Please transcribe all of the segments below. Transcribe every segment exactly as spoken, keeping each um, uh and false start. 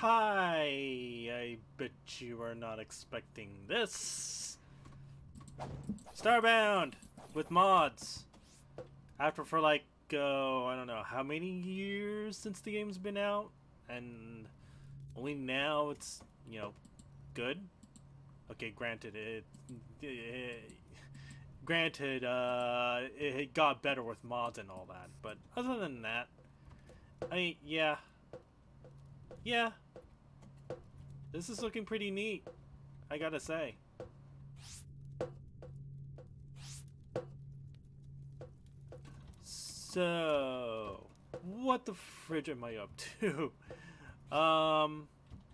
Hi! I bet you are not expecting this! Starbound! With mods! After for like, uh, I don't know, how many years since the game's been out? And only now it's, you know, good? Okay, granted, it... it granted, uh, it got better with mods and all that, but other than that, I mean, yeah. Yeah. This is looking pretty neat, I gotta say. So, what the fridge am I up to? um,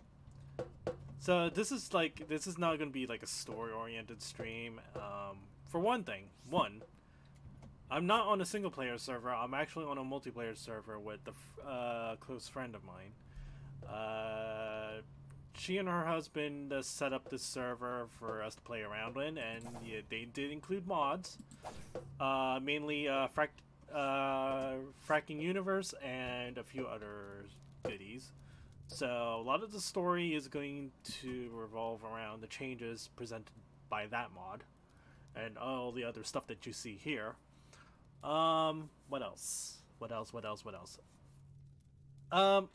so this is like, this is not gonna be like a story-oriented stream. Um, for one thing, one, I'm not on a single-player server. I'm actually on a multiplayer server with a uh, close friend of mine. Uh, she and her husband uh, set up this server for us to play around in, and yeah, they did include mods. Uh, mainly uh, frac uh, Fracking Universe and a few other goodies. So a lot of the story is going to revolve around the changes presented by that mod and all the other stuff that you see here. Um, what else? What else? What else? What else? Um,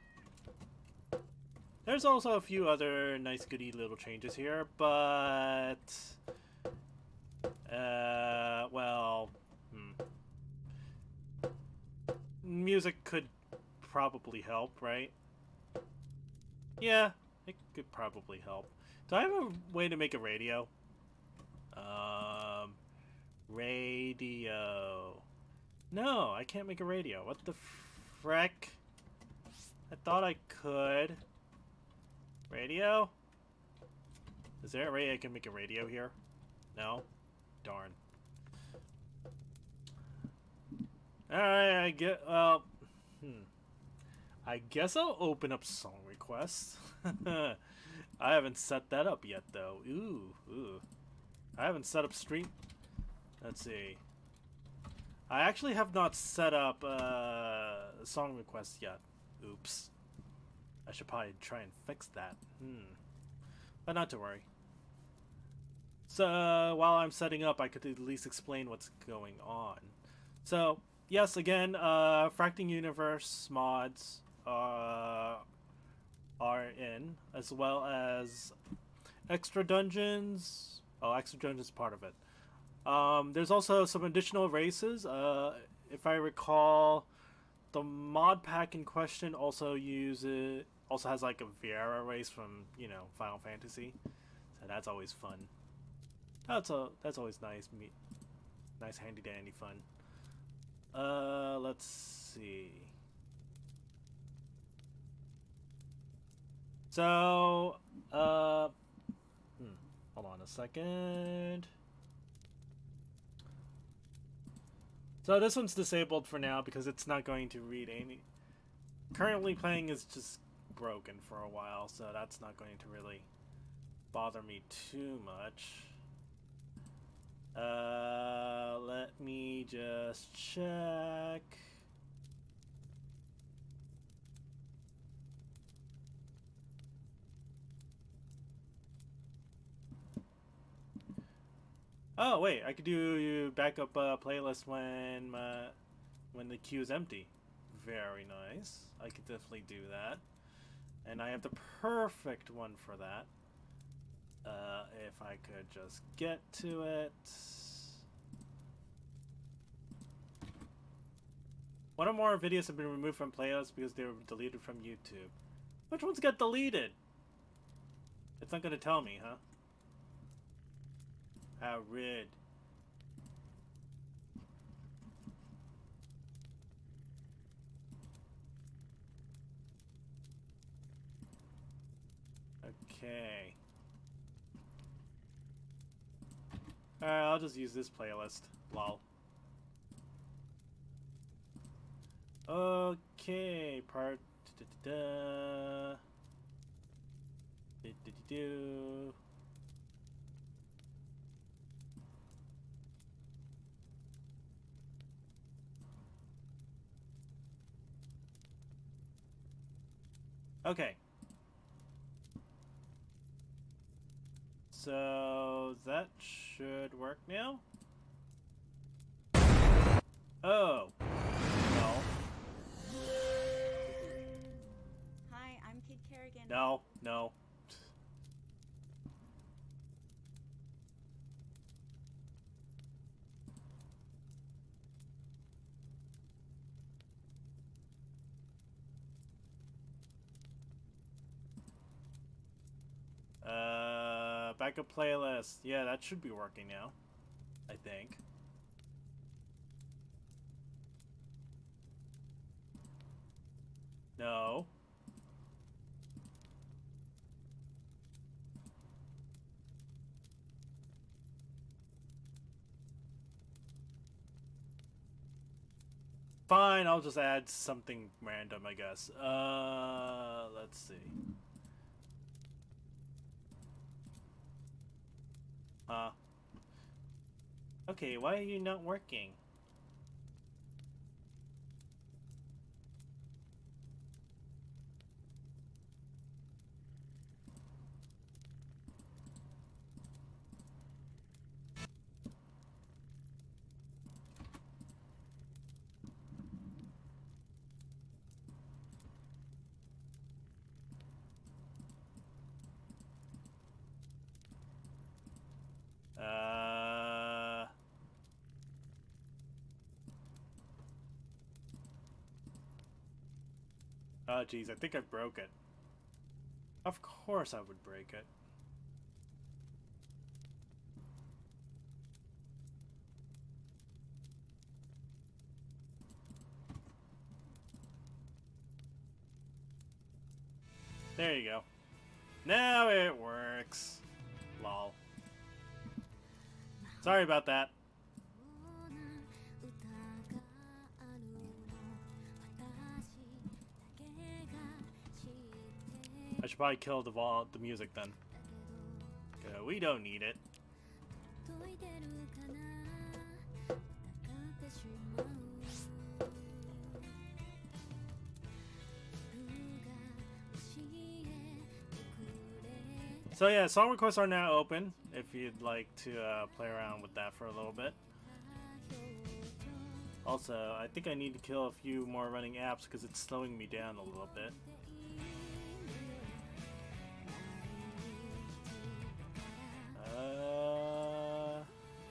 there's also a few other nice goody little changes here, but uh, well, hmm. Music could probably help, right? Yeah, it could probably help. Do I have a way to make a radio? Um, radio. No, I can't make a radio. What the frick? I thought I could. Radio? Is there a way I can make a radio here? No? Darn. Alright, I get, well, hmm. I guess I'll open up song requests. I haven't set that up yet, though. Ooh, ooh. I haven't set up stream. Let's see. I actually have not set up uh, song requests yet. Oops. I should probably try and fix that. Hmm. But not to worry. So, uh, while I'm setting up, I could at least explain what's going on. So, yes, again, uh, Fracting Universe mods uh, are in, as well as extra dungeons. Oh, extra dungeons is part of it. Um, there's also some additional races. Uh, if I recall, the mod pack in question also uses also has like a Viera race from, you know, Final Fantasy, so that's always fun. That's a that's always nice, me, nice handy dandy fun. Uh, let's see. So, uh, hmm, hold on a second. So this one's disabled for now because it's not going to read any. Currently playing is just broken for a while, so that's not going to really bother me too much. Uh, let me just check. Oh wait, I could do backup uh, playlist when my, when the queue is empty. Very nice. I could definitely do that, and I have the perfect one for that. Uh, if I could just get to it. One or more videos have been removed from playlists because they were deleted from YouTube. Which ones got deleted? It's not gonna tell me, huh? How rude. Okay. Alright, I'll just use this playlist. Lol. Okay, part da da da. Do, do, do, do. Okay. So that should work now. Oh. No. Hi, I'm Kid Kerrigan. No, no. Uh, backup playlist. Yeah, that should be working now. I think. No. Fine, I'll just add something random, I guess. Uh, let's see. Huh. Okay, why are you not working? Uh... Oh, geez, I think I broke it. Of course I would break it. There you go. Now it works. Lol. Sorry about that. I should probably kill the vol the music then. Uh, we don't need it. So yeah, song requests are now open if you'd like to uh, play around with that for a little bit. Also, I think I need to kill a few more running apps because it's slowing me down a little bit. Uh...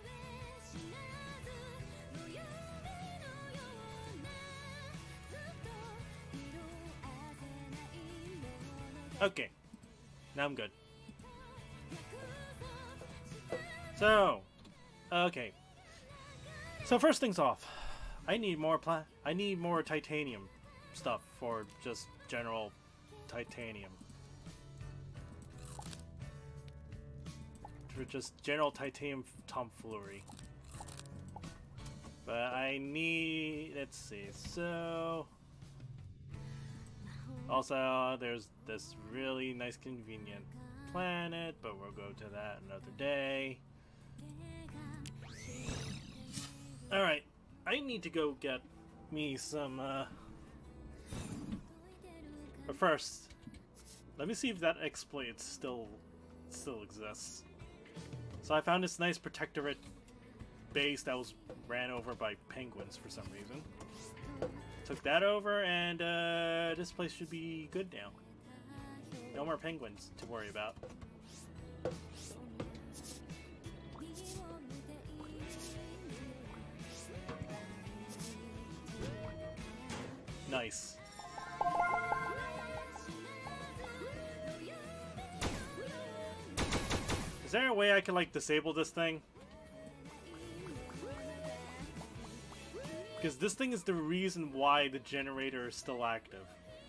Okay, now I'm good. So, okay. So first things off, I need more pla- I need more titanium stuff for just general titanium. For just general titanium tomfoolery. But I need, let's see, so... Also, there's this really nice convenient planet, but we'll go to that another day. Alright, I need to go get me some, uh... But first, let me see if that exploit still, still exists. So I found this nice protectorate base that was ran over by penguins for some reason. Took that over, and uh, this place should be good now. No more penguins to worry about. Nice. Is there a way I can, like, disable this thing? Because this thing is the reason why the generator is still active.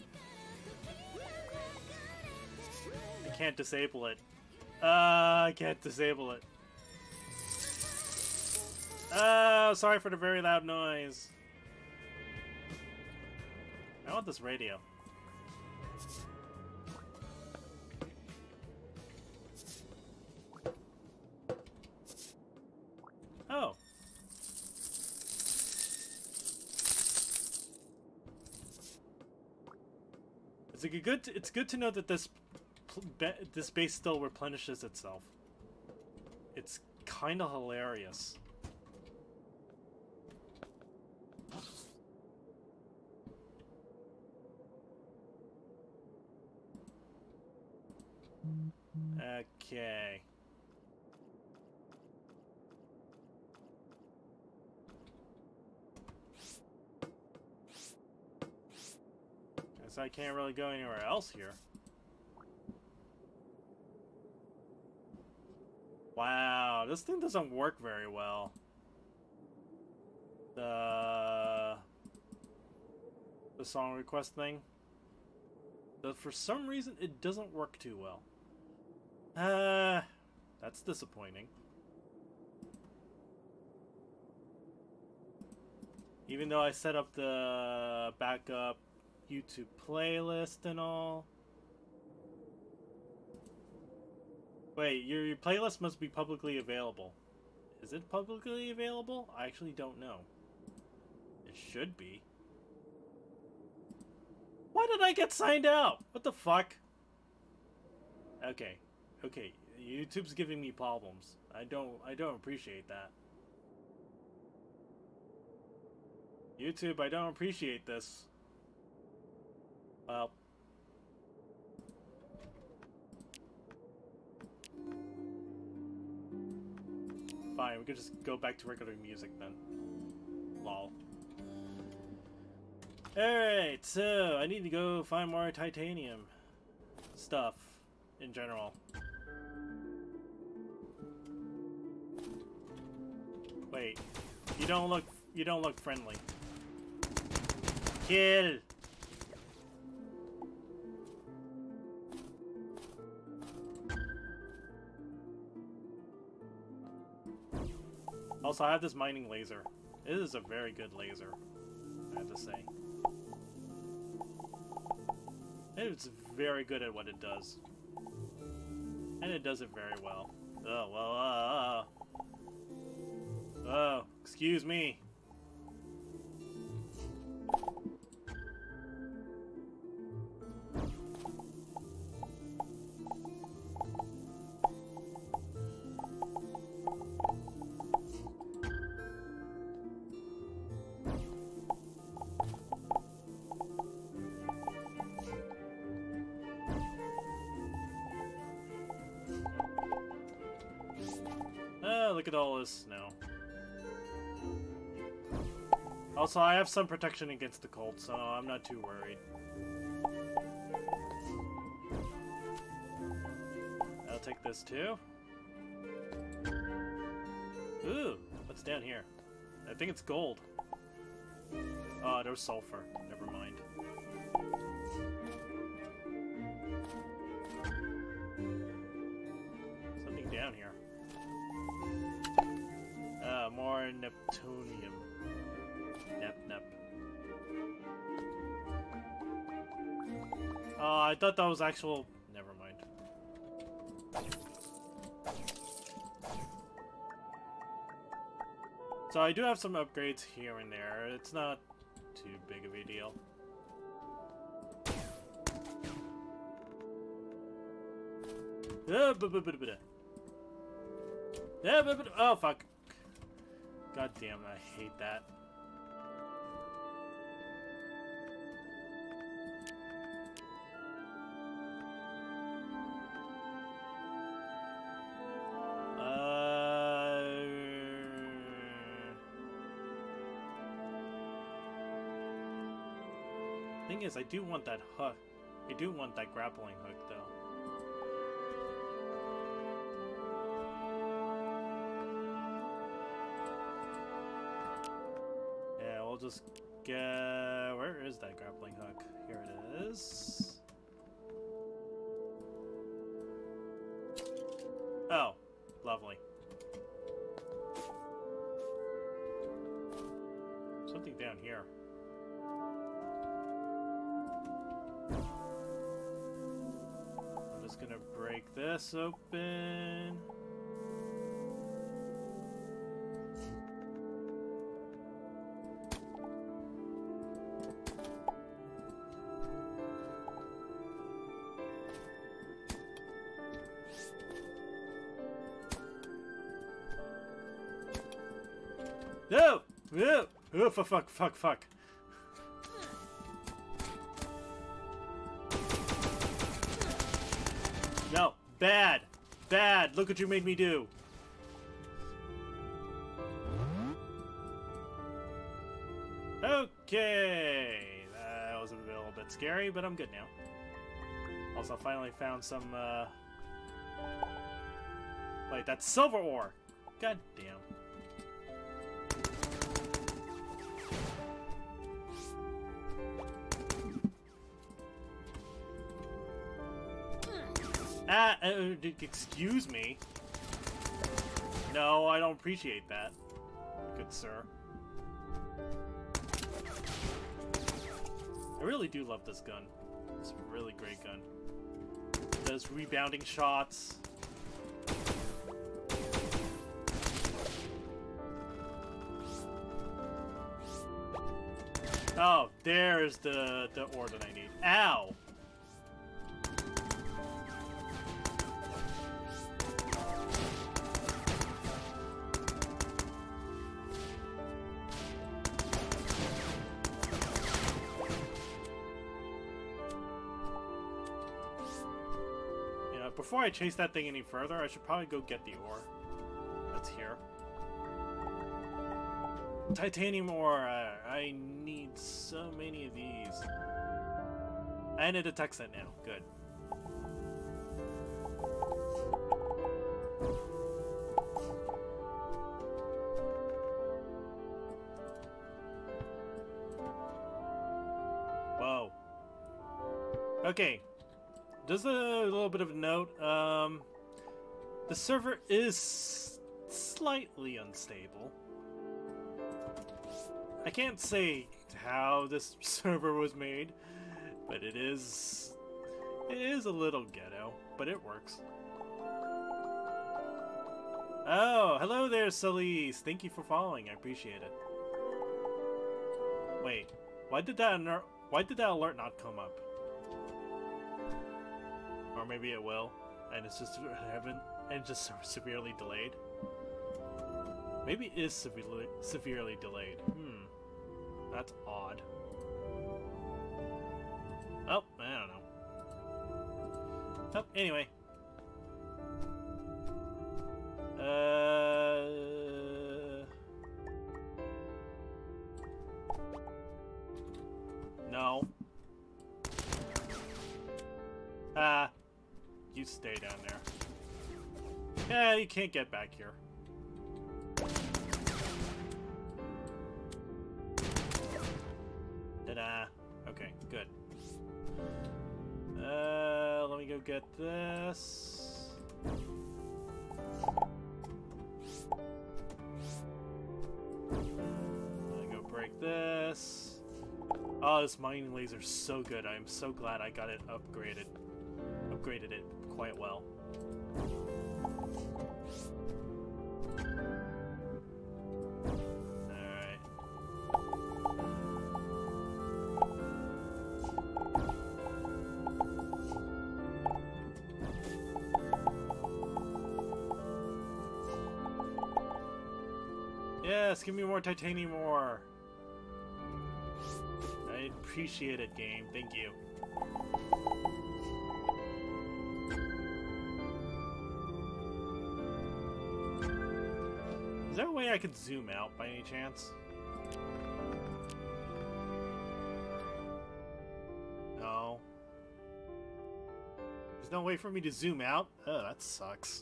I can't disable it. Uh, I can't disable it. Uh, sorry for the very loud noise. I want this radio. Oh. It's a good. It's good to know that this this base still replenishes itself. It's kind of hilarious. Okay. Guess I can't really go anywhere else here. Wow, this thing doesn't work very well. The the song request thing. But for some reason, it doesn't work too well. Uh, that's disappointing. Even though I set up the backup YouTube playlist and all. Wait, your, your playlist must be publicly available. Is it publicly available? I actually don't know. It should be. Why did I get signed out? What the fuck? Okay. Okay. YouTube's giving me problems. I don't I don't appreciate that. YouTube, I don't appreciate this. Well. Fine, we could just go back to regular music then. Lol. Alright, so I need to go find more titanium stuff in general. Wait, you don't look you don't look friendly. Kill. Also, I have this mining laser. It is a very good laser, I have to say. It's very good at what it does. And it does it very well. Oh, well, uh... Oh, excuse me. Oh, look at all this snow. Also, I have some protection against the cold, so I'm not too worried. I'll take this too. Ooh, what's down here? I think it's gold. Oh, there's sulfur. Never mind. Something down here. Uh, more Neptunium. Nep, nep. Oh, I thought that was actual... Never mind. So I do have some upgrades here and there. It's not too big of a deal. Oh, fuck. God damn, I hate that. Uh... Thing is, I do want that hook. I do want that grappling hook, though. Just get... Where is that grappling hook? Here it is. Oh, lovely. Something down here. I'm just gonna break this open. No! No! Oh, fuck, fuck, fuck, fuck. No. Bad. Bad. Look what you made me do. Okay. That was a little bit scary, but I'm good now. Also, finally found some, uh... Wait, that's silver ore. God damn. Ah, uh, excuse me. No, I don't appreciate that. Good sir. I really do love this gun. It's a really great gun. Those rebounding shots. Oh, there's the, the ore that I need. Ow! Before I chase that thing any further, I should probably go get the ore that's here. Titanium ore. Uh, I need so many of these. And it detects it now. Good. Whoa. Okay. Just a little bit of a note, um, the server is slightly unstable. I can't say how this server was made, but it is, it is a little ghetto, but it works. Oh, hello there, Celise. Thank you for following. I appreciate it. Wait, why did that alert, why did that alert not come up? Or maybe it will, and it's just heaven and just severely delayed. Maybe it is severely severely delayed. Hmm, that's odd. Oh, I don't know. Oh, anyway. Uh. No. Ah. You stay down there. Yeah, you can't get back here. Ta-da. Okay, good. Uh, let me go get this. Let me go break this. Oh, this mining laser's so good. I'm so glad I got it upgraded. Upgraded it quite well. Alright. Yes, give me more titanium ore. I appreciate it, game. Thank you. Is there a way I could zoom out by any chance? No. There's no way for me to zoom out? Oh, that sucks.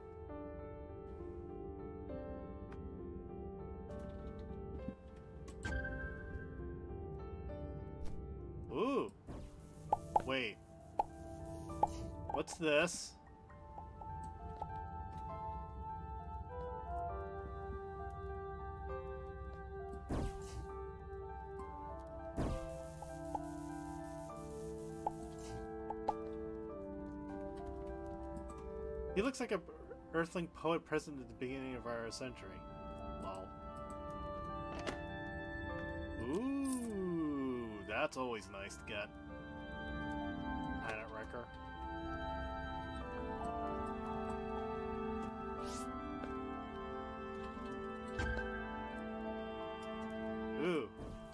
Ooh. Wait. What's this? He looks like a Earthling poet present at the beginning of our century. Lol. Ooh, that's always nice to get. Planet Wrecker.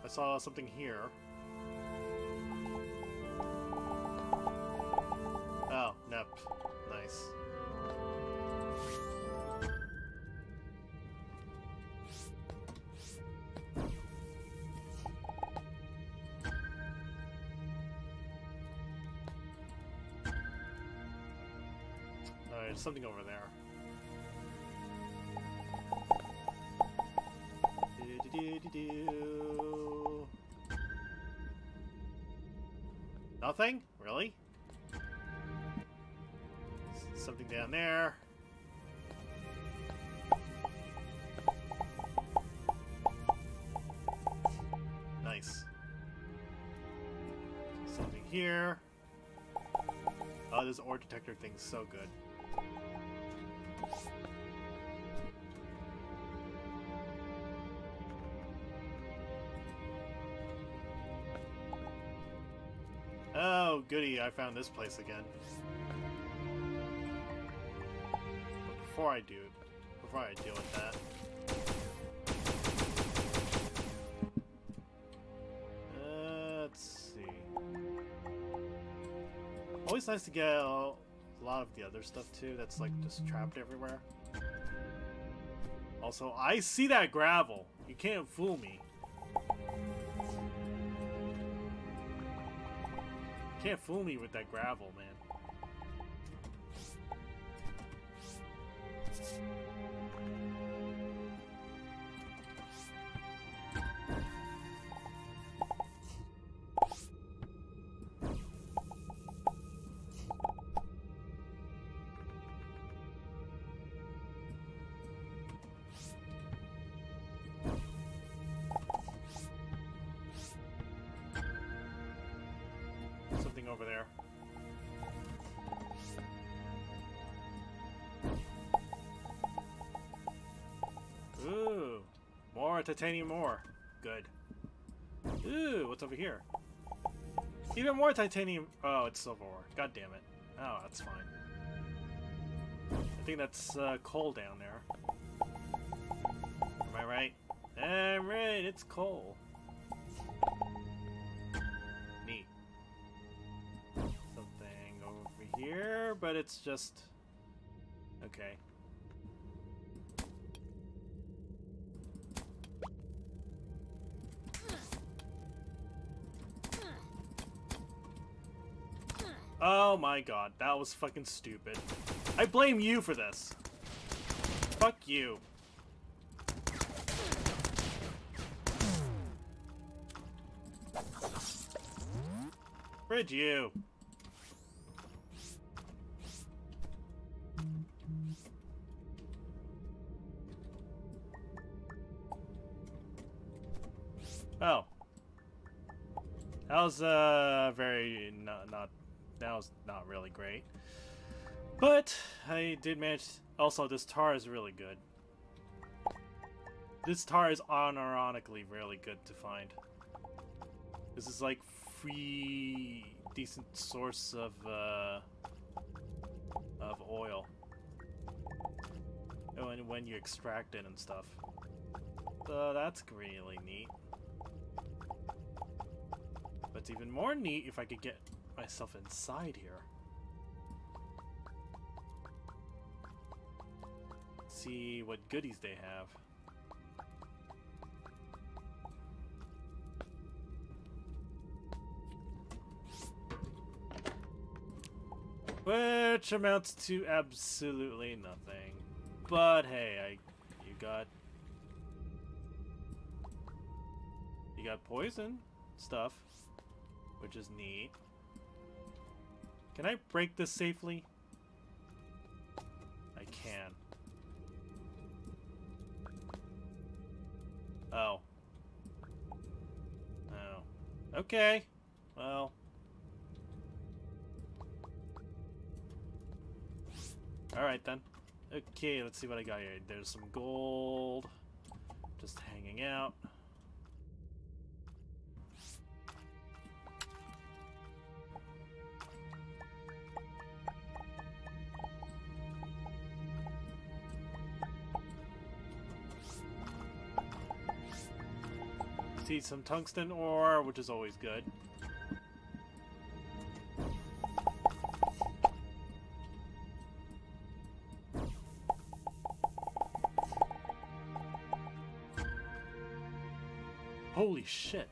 I saw something here. Oh, nope. Nice. Alright, there's something over there. Do-do-do-do-do. Nothing? Really? Something down there. Nice. Something here. Oh, this ore detector thing's so good. Oh, goody, I found this place again. But before I do, before I deal with that... Uh, let's see... Always nice to get a lot of the other stuff too, that's like just trapped everywhere. Also, I see that gravel! You can't fool me. Can't fool me with that gravel, man. Something over there. Ooh, more titanium ore. Good. Ooh, what's over here? Even more titanium. Oh, it's silver ore. God damn it. Oh, that's fine. I think that's uh, coal down there. Am I right? I'm right. It's coal. Neat. Something over here, but it's just okay. Oh my god, that was fucking stupid. I blame you for this. Fuck you. Frid you. Oh. That was, uh, very, not, not, that was not really great. But, I did manage, also, this tar is really good. This tar is unironically really good to find. This is like free, decent source of, uh, of oil. Oh, and when you extract it and stuff. So that's really neat. But it's even more neat if I could get myself inside here. See what goodies they have. Which amounts to absolutely nothing. But hey, I you got you got poison stuff, which is neat. Can I break this safely? I can. Oh. Oh. Okay. Well. Alright then. Okay, let's see what I got here. There's some gold. Just hanging out. See some tungsten ore, which is always good. Holy shit.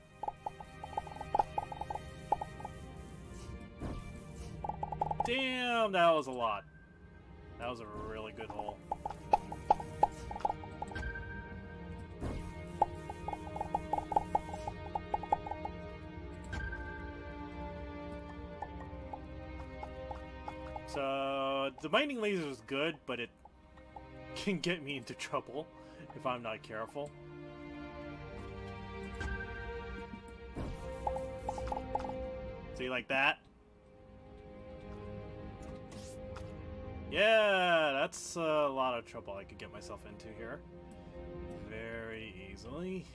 Damn, that was a lot. That was a really good hole. So, the mining laser is good, but it can get me into trouble if I'm not careful. See, like that? Yeah, that's a lot of trouble I could get myself into here. Very easily.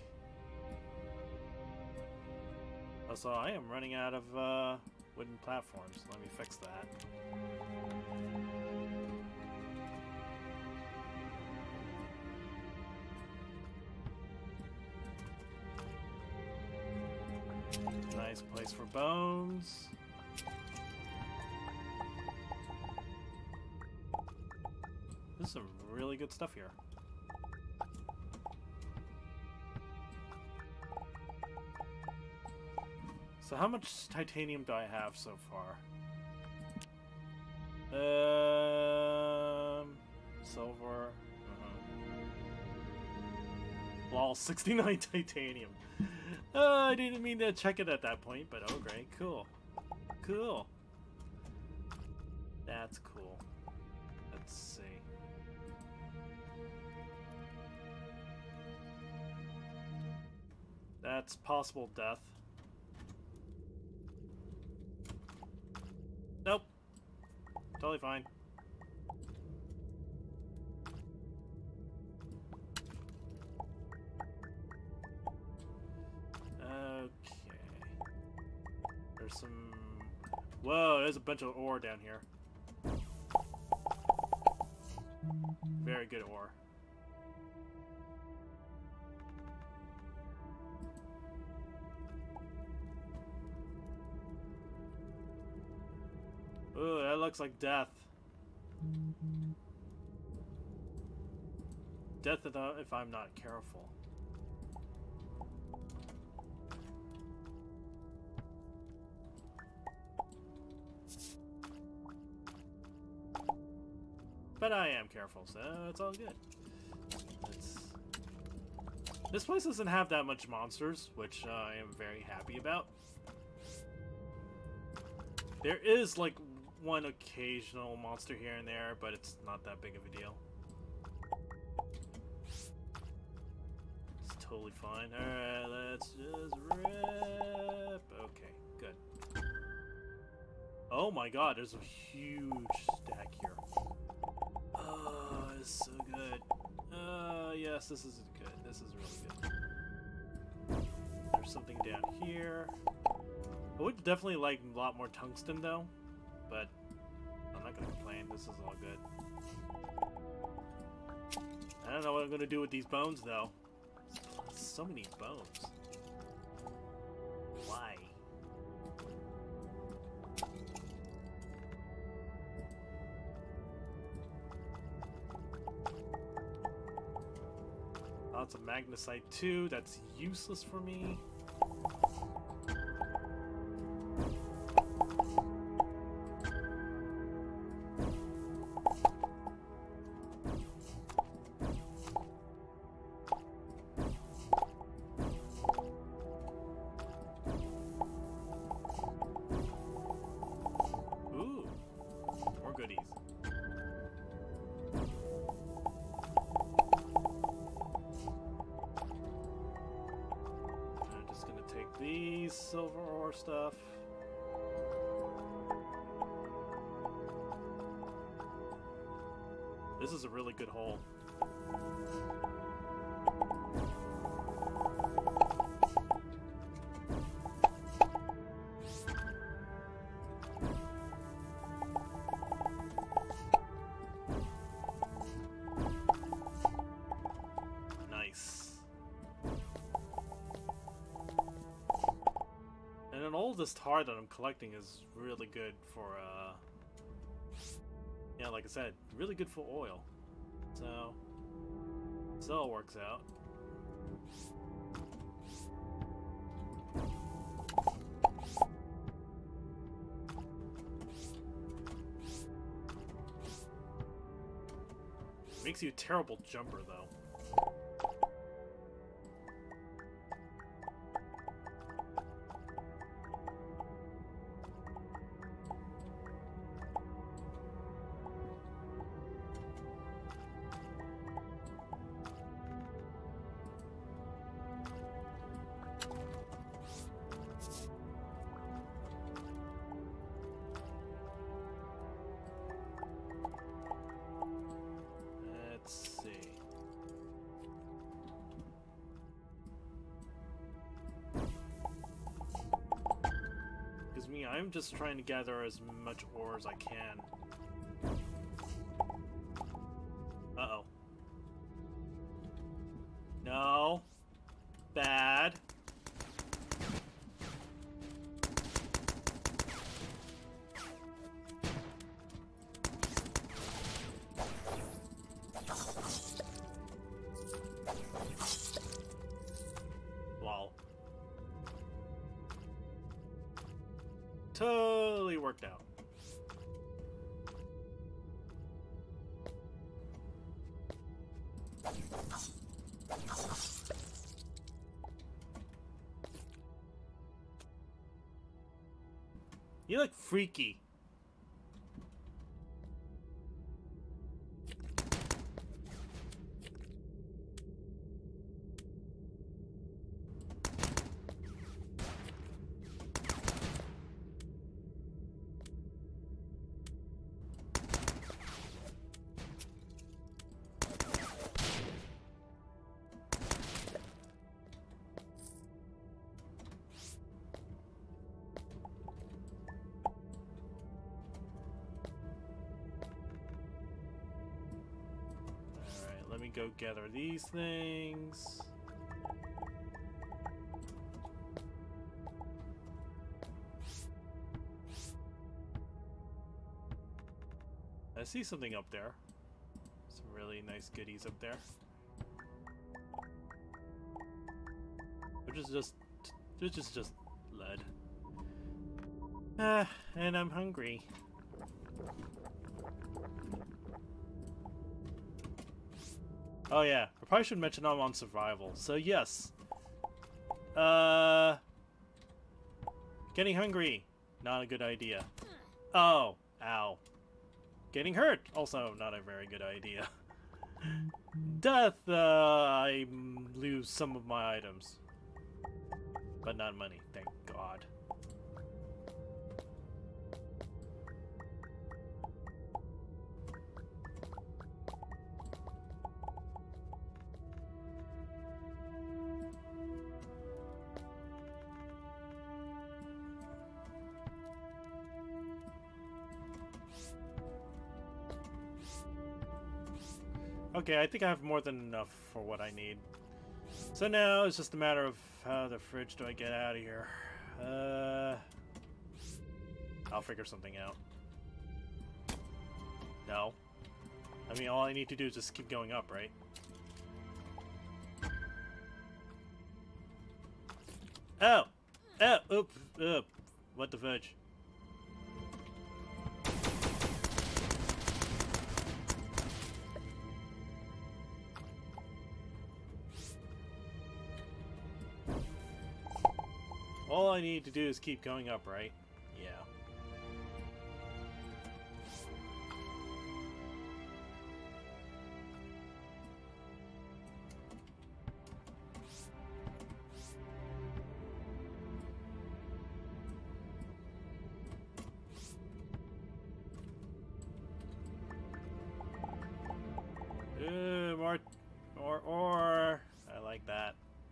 Also, I am running out of uh, wooden platforms. Let me fix that. Nice place for bones. This is some really good stuff here. So how much titanium do I have so far? Um, silver. Uh-huh. Lol, sixty-nine titanium. Uh, I didn't mean to check it at that point, but okay, cool. Cool. That's cool. Let's see. That's possible death. Nope. Totally fine. Okay. There's some... Whoa, there's a bunch of ore down here. Very good ore. Ooh, that looks like death. Death if I'm not careful. But I am careful, so it's all good. It's... This place doesn't have that much monsters, which uh, I am very happy about. There is, like, one occasional monster here and there, but it's not that big of a deal. It's totally fine. Alright, let's just rip. Okay, good. Oh my god, there's a huge stack here. Oh, it's so good. Uh, yes, this is good. This is really good. There's something down here. I would definitely like a lot more tungsten, though. But I'm not gonna complain. This is all good. I don't know what I'm gonna do with these bones, though. So many bones. Why? Lots of magnesite too. That's useless for me. Silver ore stuff. This is a really good hole. this tar that I'm collecting is really good for, uh... yeah, like I said, really good for oil. So... so it all works out. Makes you a terrible jumper, though. Me, I'm just trying to gather as much ore as I can. Uh-oh. No. Bad. Lol. Totally worked out. You look freaky. Let me go gather these things. I see something up there. Some really nice goodies up there. Which is just, which is just lead. Ah, and I'm hungry. Oh yeah, I probably should mention I'm on survival. So yes. Uh... Getting hungry. Not a good idea. Oh. Ow. Getting hurt. Also not a very good idea. Death. Uh, I lose some of my items. But not money, thank God. Okay, I think I have more than enough for what I need. So now it's just a matter of how the fridge do I get out of here. Uh, I'll figure something out. No. I mean, all I need to do is just keep going up, right? Oh! Oh! Oop! Oop! What the fudge? All I need to do is keep going up, right? Yeah. Ooh, more, more ore. I like that.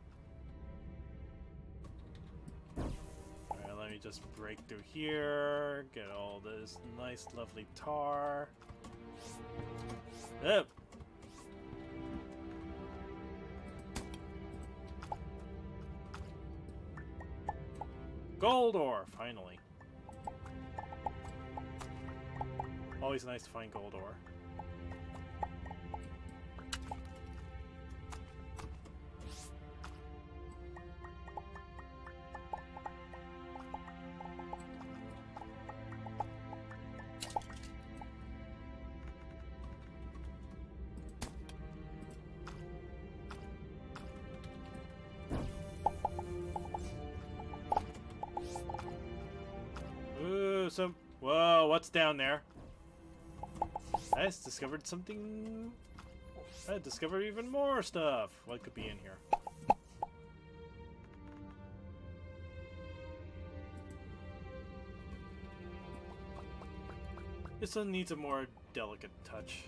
Alright, let me just break through here, get all this nice, lovely tar. Up. Gold ore, finally. Always nice to find gold ore. Ooh, some... Whoa, what's down there? I just discovered something... I discovered even more stuff. What could be in here? This one needs a more delicate touch.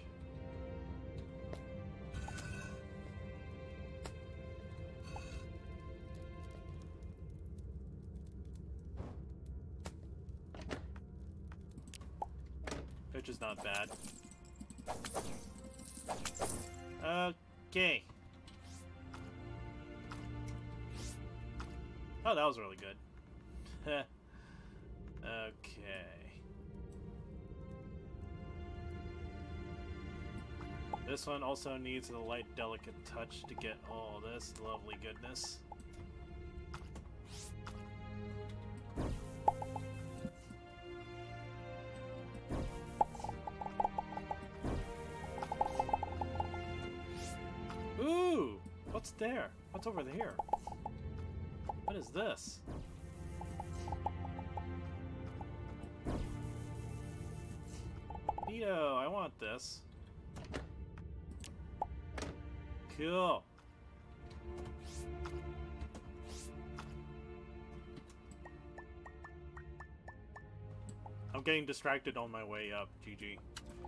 Which is not bad. Okay. Oh, that was really good. Okay. This one also needs a light, delicate touch to get all this lovely goodness. Ooh! What's there? What's over here? What is this? Neato, I want this. Cool. I'm getting distracted on my way up, G G.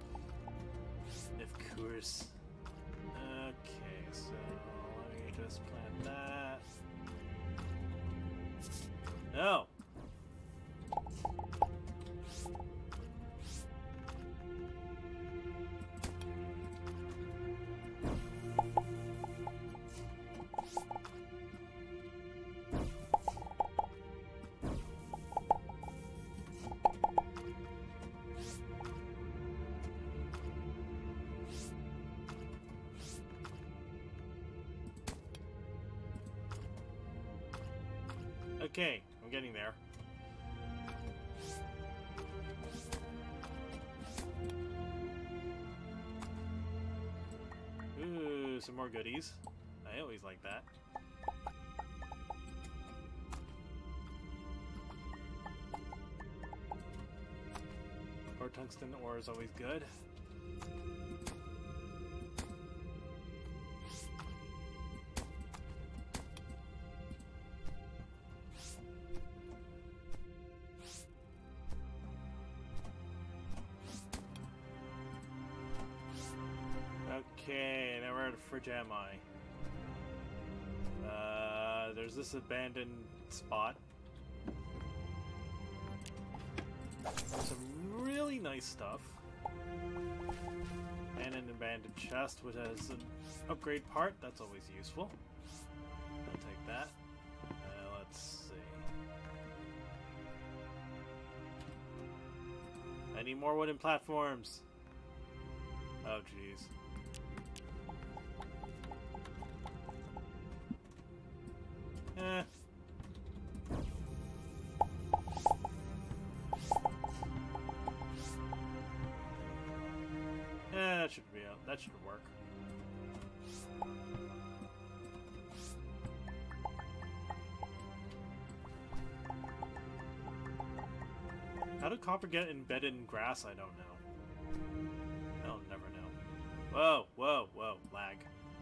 Of course. Okay, so let me just plant that. No! Okay, I'm getting there. Ooh, some more goodies. I always like that. Or tungsten ore is always good. Okay, now we're at a fridge am I? Uh, there's this abandoned spot. Some really nice stuff. And an abandoned chest which has an upgrade part, that's always useful. I'll take that. Uh, let's see. I need more wooden platforms. Oh jeez. Eh. Eh, that should be out. That should work. How did copper get embedded in grass? I don't know. I'll never know. Whoa, whoa, whoa, lag.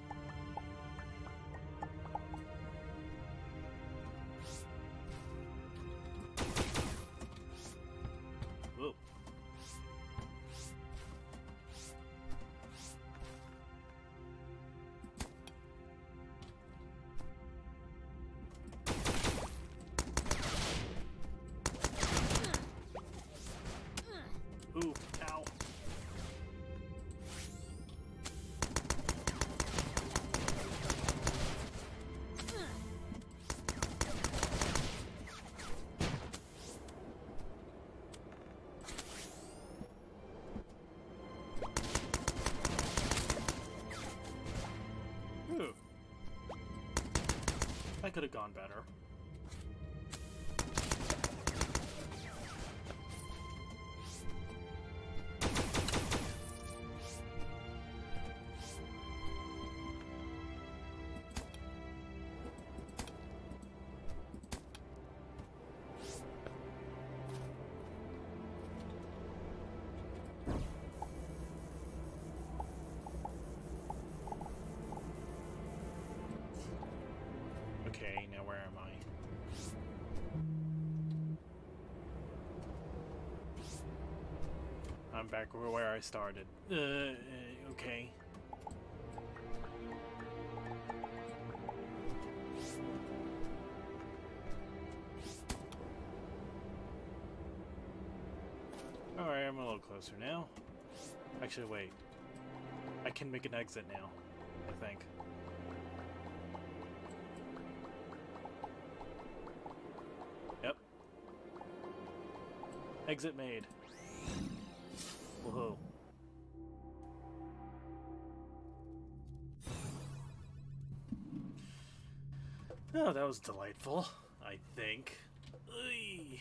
Whoa. Ooh, ow. That could have gone better. Okay, now where am I? I'm back where I started. Uh, okay. Alright, I'm a little closer now. Actually, wait. I can make an exit now, I think. Yep. Exit made. Woohoo. Oh, that was delightful, I think. Oy.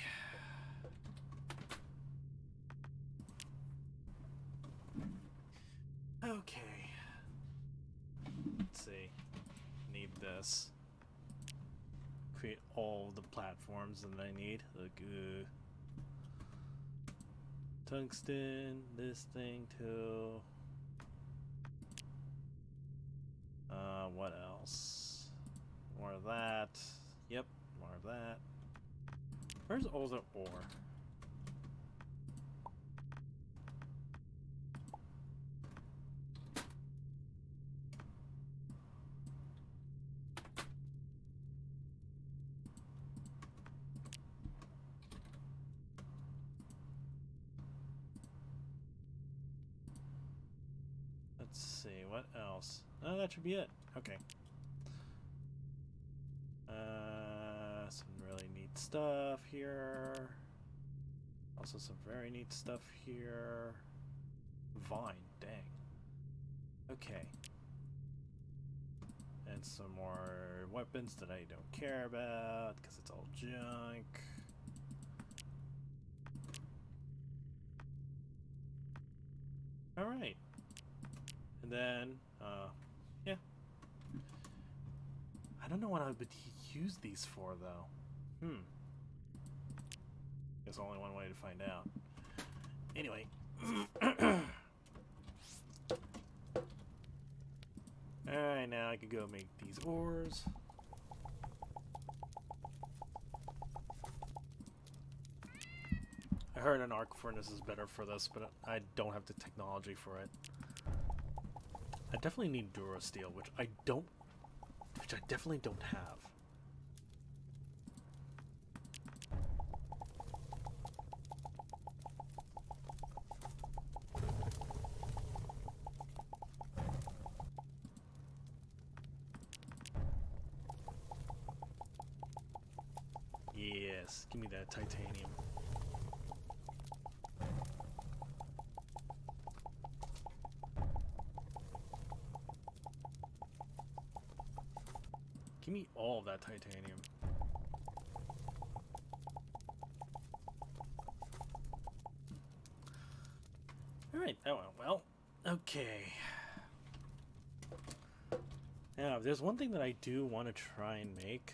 Okay. Let's see. Need this. Create all the platforms that I need. Like, uh, tungsten, this thing too. Uh, what else? More of that. Yep, more of that. Where's all the ore? Let's see, what else? Oh, that should be it. Okay. Uh, some really neat stuff here. Also some very neat stuff here. Vine, dang. Okay. And some more weapons that I don't care about because it's all junk. Alright. And then, uh, yeah. I don't know what I would use these for, though. Hmm. There's only one way to find out. Anyway. Alright, now I can go make these ores. I heard an arc furnace is better for this, but I don't have the technology for it. I definitely need Durasteel, which I don't, which I definitely don't have. Yes, give me that titanium. Give me all of that titanium. Alright, that went well. Okay. Now, there's one thing that I do want to try and make.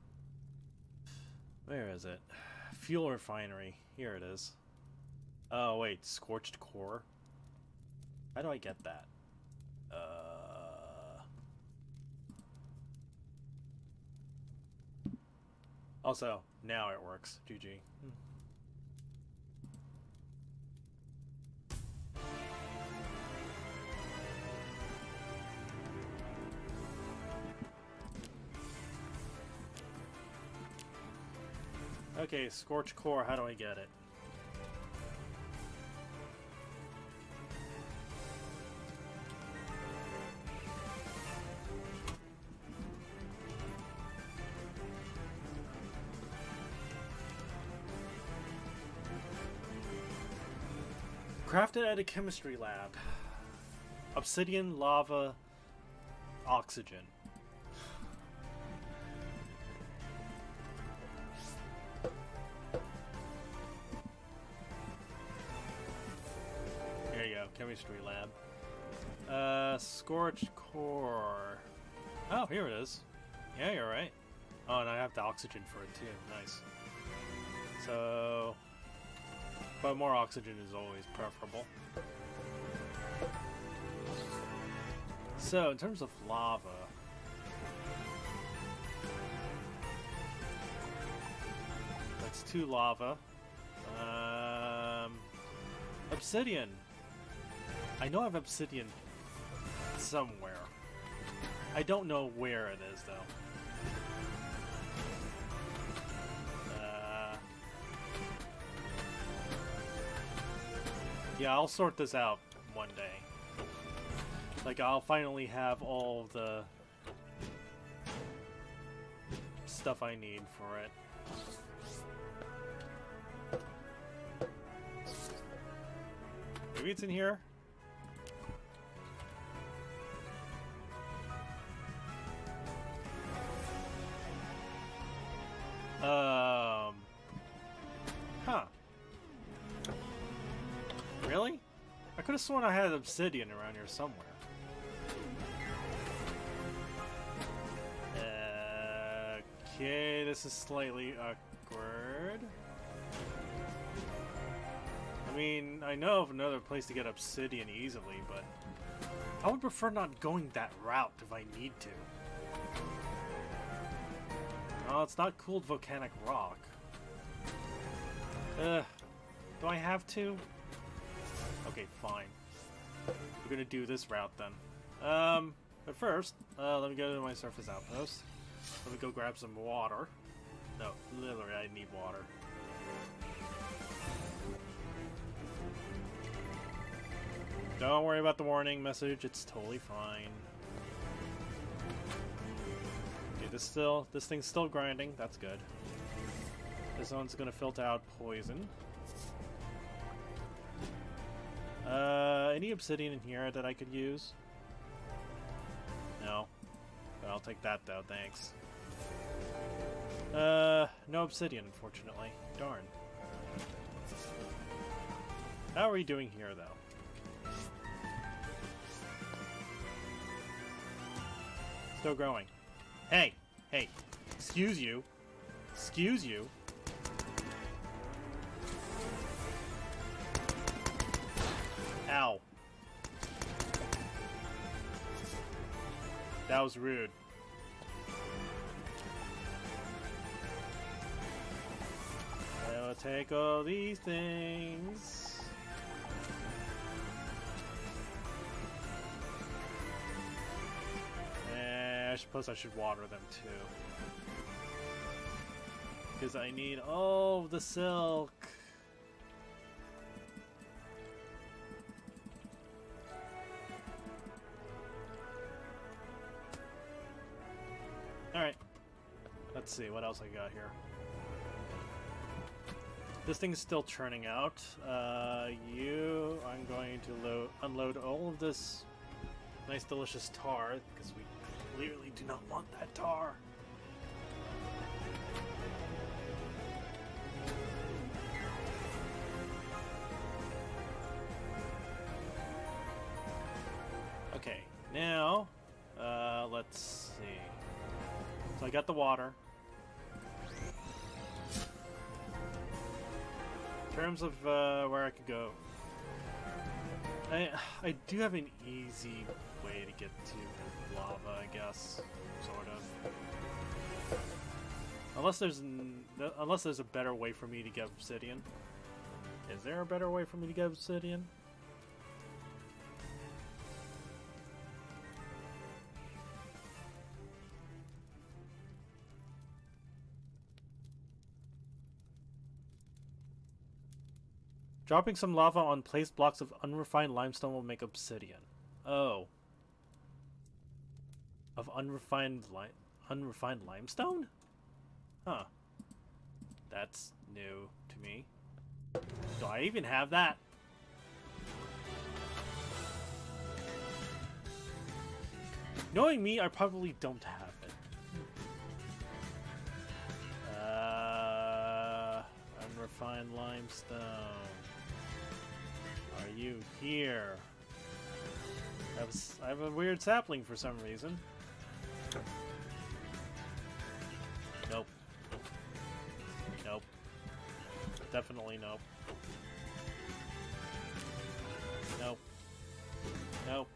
Where is it? Fuel refinery. Here it is. Oh, wait. Scorched core? How do I get that? Uh... Also, now it works. G G. Hmm. Okay, Scorch Core, how do I get it? Crafted at a chemistry lab. Obsidian, lava, oxygen. chemistry lab. Uh, scorched core. Oh, here it is. Yeah, you're right. Oh, and I have the oxygen for it too. Nice. So, but more oxygen is always preferable. So, in terms of lava, that's two lava. Um, obsidian. I know I have obsidian somewhere. I don't know where it is, though. Uh, yeah, I'll sort this out one day. Like, I'll finally have all the stuff I need for it. Maybe it's in here? Um... Huh. Really? I could have sworn I had obsidian around here somewhere. Okay, this is slightly awkward. I mean, I know of another place to get obsidian easily, but I would prefer not going that route if I need to. Oh, it's not cooled volcanic rock. Ugh. Do I have to? Okay, fine. We're gonna do this route then. Um, but first, uh, let me go to my surface outpost. Let me go grab some water. No, literally, I need water. Don't worry about the warning message, it's totally fine. Okay, this still, this thing's still grinding, that's good. This one's gonna filter out poison. Uh, any obsidian in here that I could use? No. But I'll take that though, thanks. Uh, no obsidian, unfortunately. Darn. How are we doing here, though? Still growing. Hey! Hey! Excuse you! Excuse you! Ow. That was rude. I'll take all these things. And I suppose I should water them too. Because I need all the silk. Alright. Let's see what else I got here. This thing's still churning out. Uh, you, I'm going to load, unload all of this nice delicious tar, because we clearly do not want that tar. Okay, now, uh, let's see. So I got the water. In terms of uh, where I could go, I I do have an easy way to get to lava, I guess, sort of. Unless there's n unless there's a better way for me to get obsidian. Is there a better way for me to get obsidian? Dropping some lava on placed blocks of unrefined limestone will make obsidian. Oh. Of unrefined li unrefined limestone? Huh. That's new to me. Do I even have that? Knowing me, I probably don't have it. Uh, unrefined limestone. Are you here? I have, s- I have a weird sapling for some reason. Nope. Nope. Definitely nope. Nope. Nope.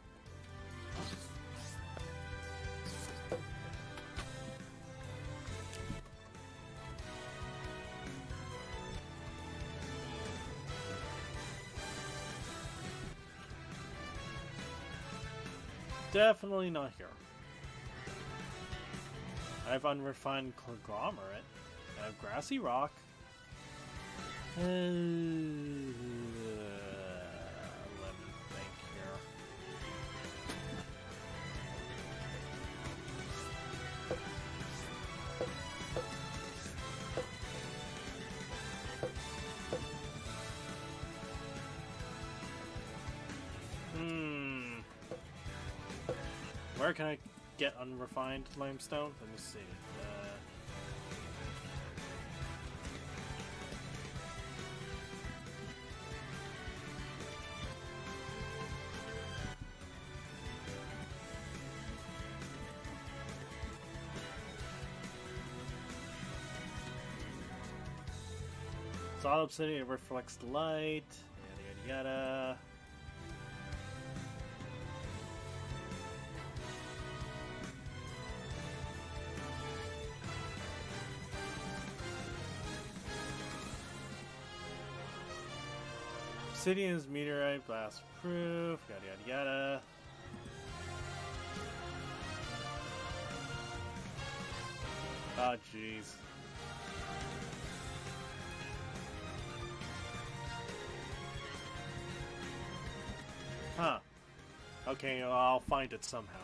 Definitely not here. I have unrefined conglomerate. I have grassy rock. Uh, let me think here. Hmm. Where can I get unrefined limestone? Let me see. Uh, Solid obsidian reflects light. Yada yada yada. Obsidian is meteorite, blast proof, yada yada yada. Oh jeez. Huh. Okay, well, I'll find it somehow.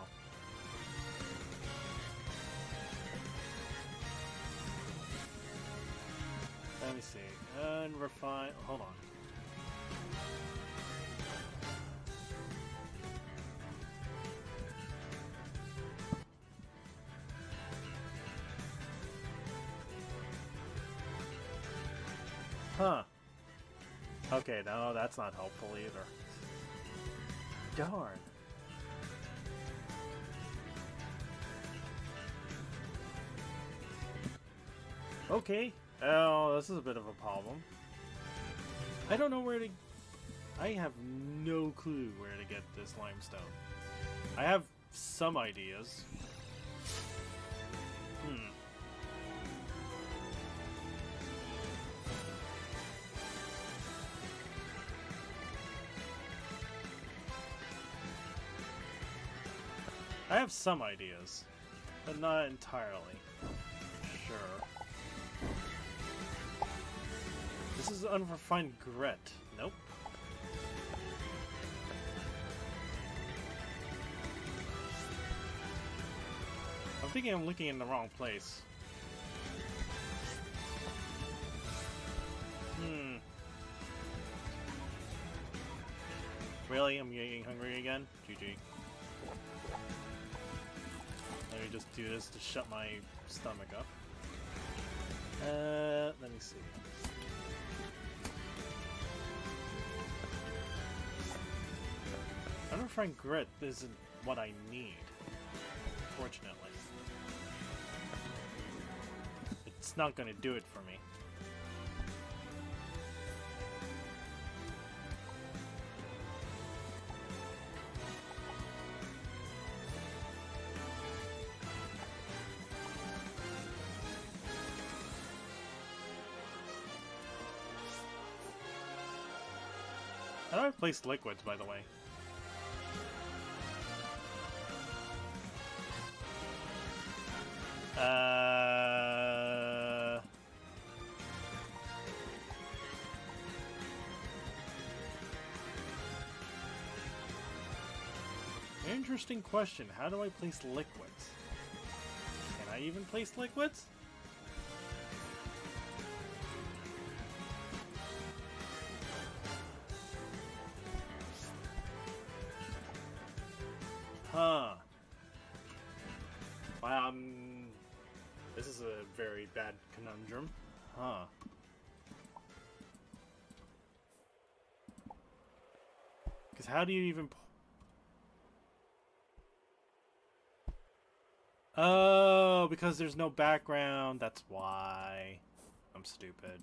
Let me see. Unrefined. Hold on. Huh. Okay, no, that's not helpful either. Darn. Okay. Oh, this is a bit of a problem. I don't know where to... I have no clue where to get this limestone. I have some ideas. Hmm. I have some ideas, but not entirely sure. This is unrefined grit. Nope. I'm thinking I'm looking in the wrong place. Hmm. Really? I'm getting hungry again? G G. Let me just do this to shut my stomach up. Uh, let me see. Unrefined grit isn't what I need, fortunately. It's not going to do it for me. How do I place liquids, by the way? Uh... Interesting question. How do I place liquids? Can I even place liquids? Huh. Wow, um, this is a very bad conundrum. Huh. Because how do you even... Oh, because there's no background. That's why. I'm stupid.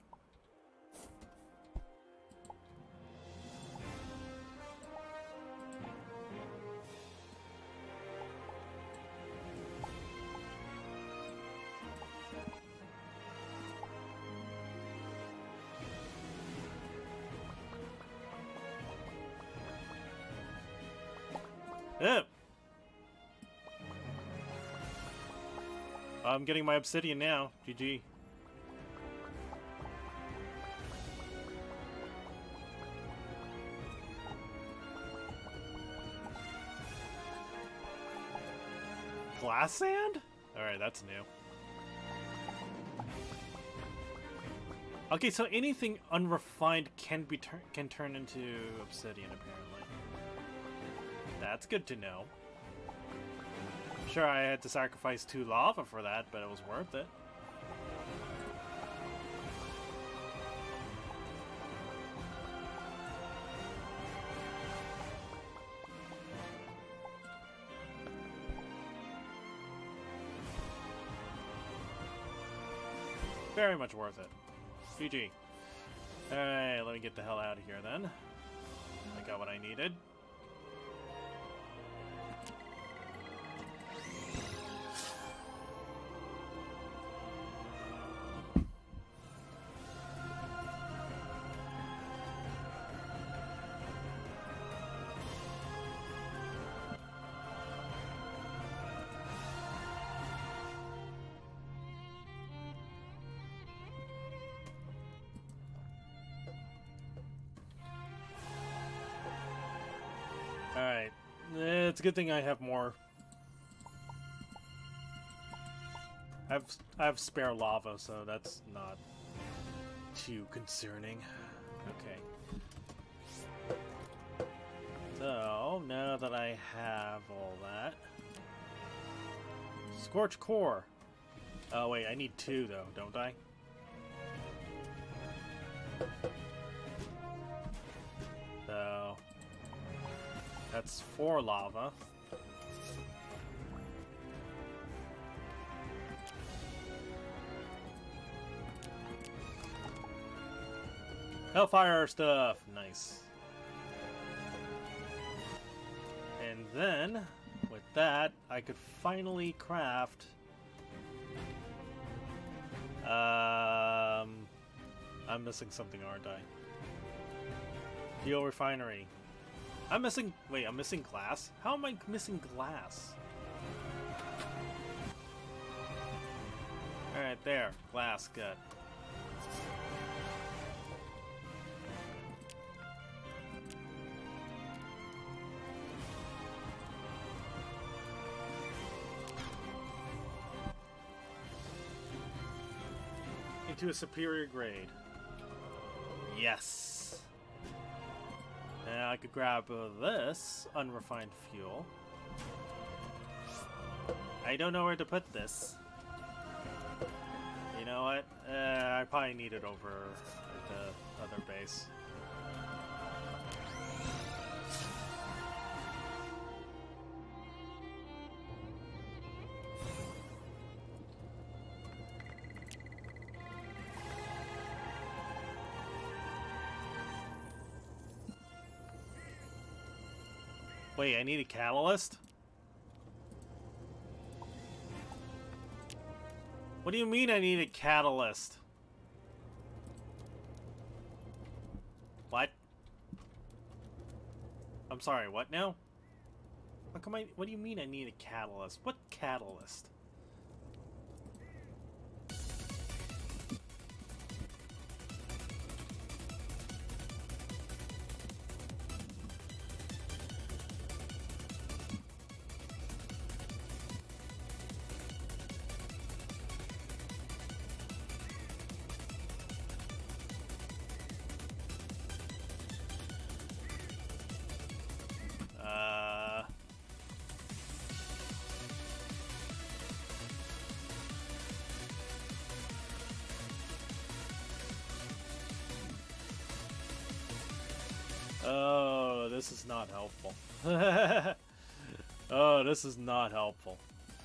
Yep. I'm getting my obsidian now. G G. Glass sand? Alright, that's new. Okay, so anything unrefined can be tur can turn into obsidian, apparently. That's good to know. Sure, I had to sacrifice two lava for that, but it was worth it. Very much worth it. G G. Alright, let me get the hell out of here then. I got what I needed. Alright. It's a good thing I have more. I have, I have spare lava, so that's not too concerning. Okay. So, now that I have all that... Scorch Core! Oh wait, I need two though, don't I? So... That's four lava. Hellfire stuff! Nice. And then, with that, I could finally craft... Um... I'm missing something, aren't I? Steel refinery. I'm missing... Wait, I'm missing glass? How am I missing glass? Alright, there. Glass, good. Into a superior grade. Yes! Now I could grab uh, this unrefined fuel. I don't know where to put this. You know what? Uh, I probably need it over at the other base. Wait, I need a catalyst? What do you mean I need a catalyst? What? I'm sorry, what now? How come I... What do you mean I need a catalyst? What catalyst? is not helpful. Oh, this is not helpful.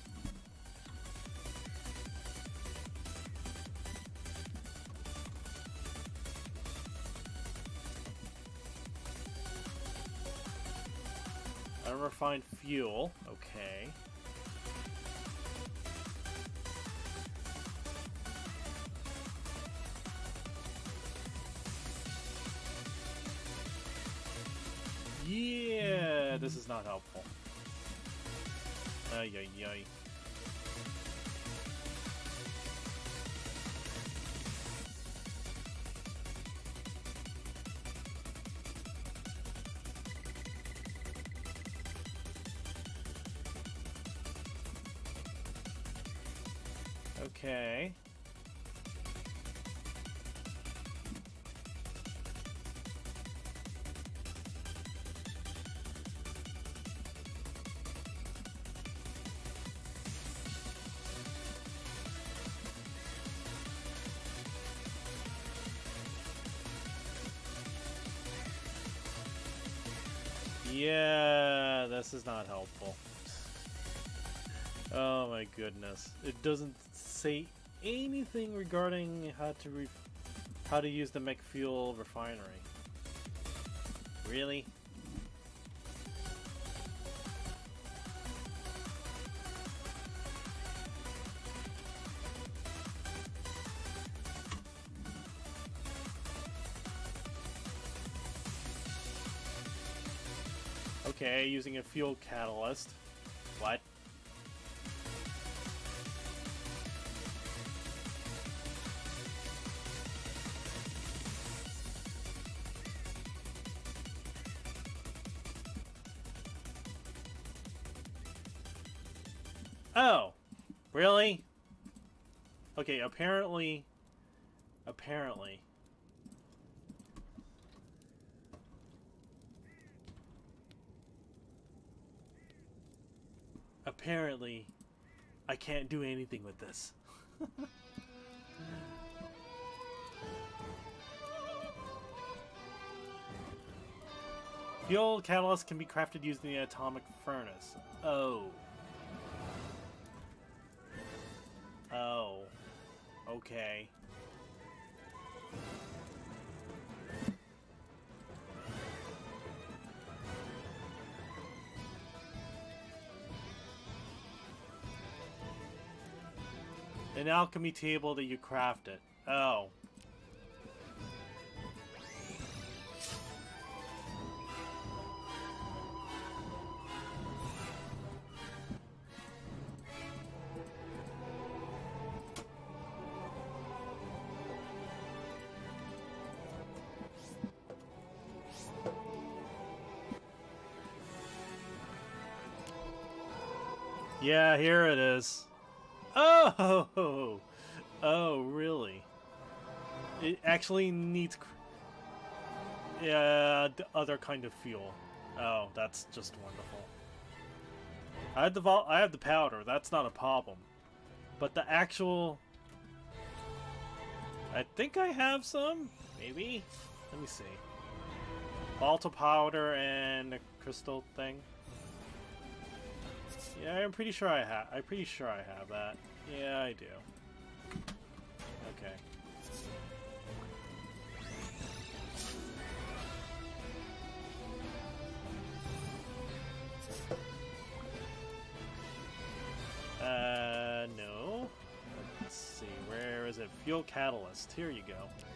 Unrefined fuel. Okay. Yeah, this is not helpful. Ay, ay, ay. Okay. Yeah, this is not helpful. Oh my goodness. It doesn't say anything regarding how to re how to use the mech fuel refinery. Really? Okay, using a fuel catalyst. What? Oh, really? Okay, apparently, apparently. Apparently, I can't do anything with this. Fuel catalyst can be crafted using the atomic furnace. Oh. Oh. Okay. An alchemy table that you crafted. Oh. Yeah, here it is. Oh! Oh, really? It actually needs... Yeah, the other kind of fuel. Oh, that's just wonderful. I have the vol I have the powder. That's not a problem. But the actual... I think I have some? Maybe? Let me see. Volatile powder and a crystal thing. Yeah, I'm pretty sure I have. I'm pretty sure I have that. Yeah, I do. Okay. Uh, no. Let's see. Where is it? Fuel catalyst. Here you go.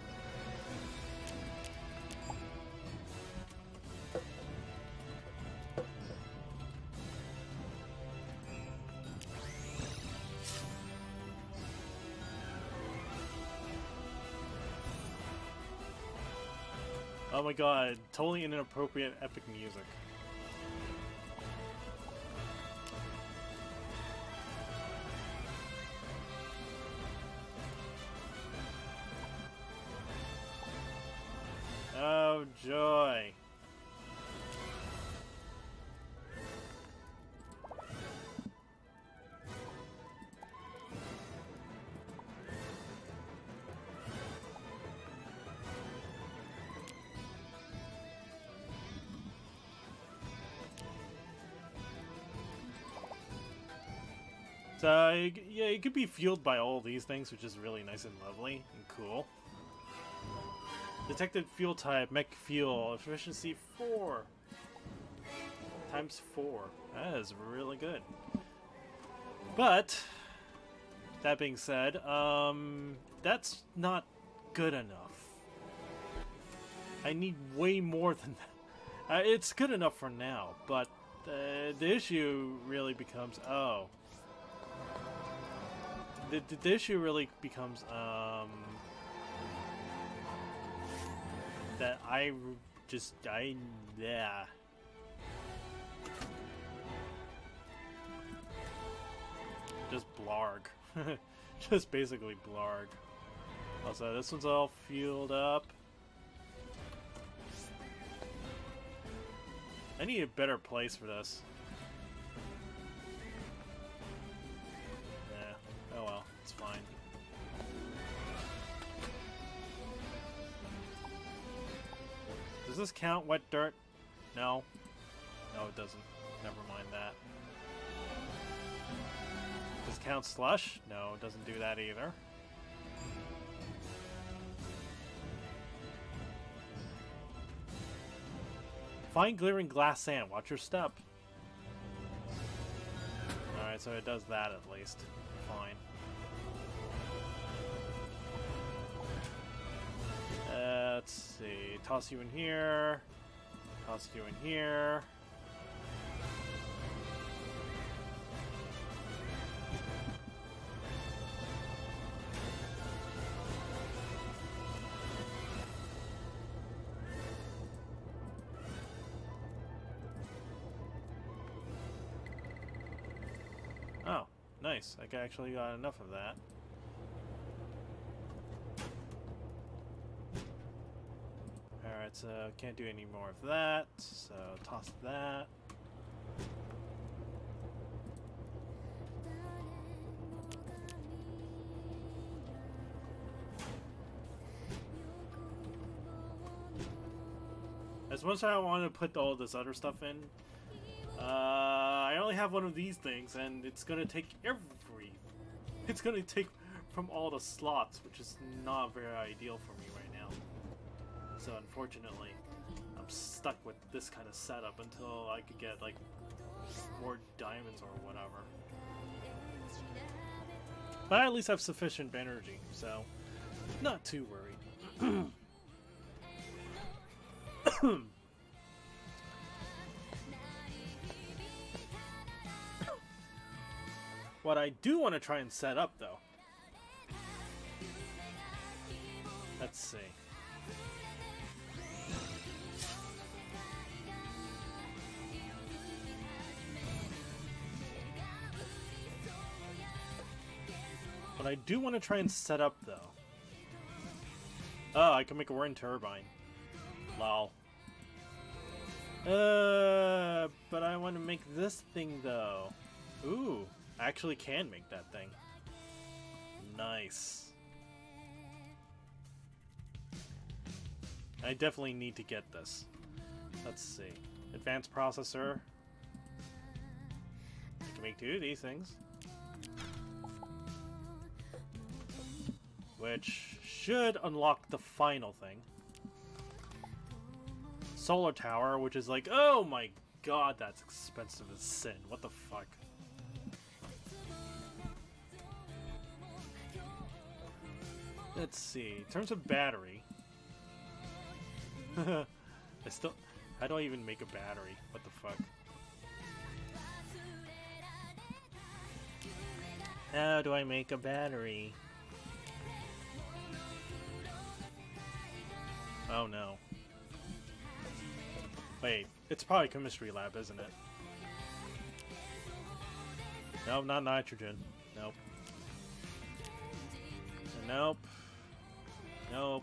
Oh my god, totally inappropriate epic music. Oh joy. So, uh, yeah, it could be fueled by all these things, which is really nice and lovely and cool. Detected fuel type, mech fuel, efficiency four. Times four. That is really good. But, that being said, um, that's not good enough. I need way more than that. Uh, it's good enough for now, but uh, the issue really becomes, oh. The, the, the issue really becomes, um, that I just, I, yeah. Just blarg. Just basically blarg. Also, this one's all fueled up. I need a better place for this. Yeah. Oh well, it's fine. Does this count wet dirt? No. No, it doesn't. Never mind that. Does it count slush? No, it doesn't do that either. Find glittering glass sand. Watch your step. Alright, so it does that at least. Fine. Uh, let's see. Toss you in here. Toss you in here. Oh, nice. I actually got enough of that. Alright, so can't do any more of that, so toss that. As much as I want to put all this other stuff in, uh, I only have one of these things, and it's gonna take every... It's gonna take from all the slots, which is not very ideal for me right now. So unfortunately, I'm stuck with this kind of setup until I could get, like, more diamonds or whatever. But I at least have sufficient energy, so not too worried. What I do want to try and set up, though. Let's see. What I do want to try and set up, though. Oh, I can make a wind turbine. Lol. Uh, but I want to make this thing, though. Ooh. I actually can make that thing. Nice. I definitely need to get this. Let's see. Advanced processor. I can make two of these things. Which should unlock the final thing. Solar tower, which is like, oh my god, that's expensive as sin. What the fuck? Let's see. In terms of battery, I still. How do I even make a battery? What the fuck? How do I make a battery? Oh no. Wait, it's probably chemistry lab, isn't it? No, not nitrogen. Nope. Nope. Nope.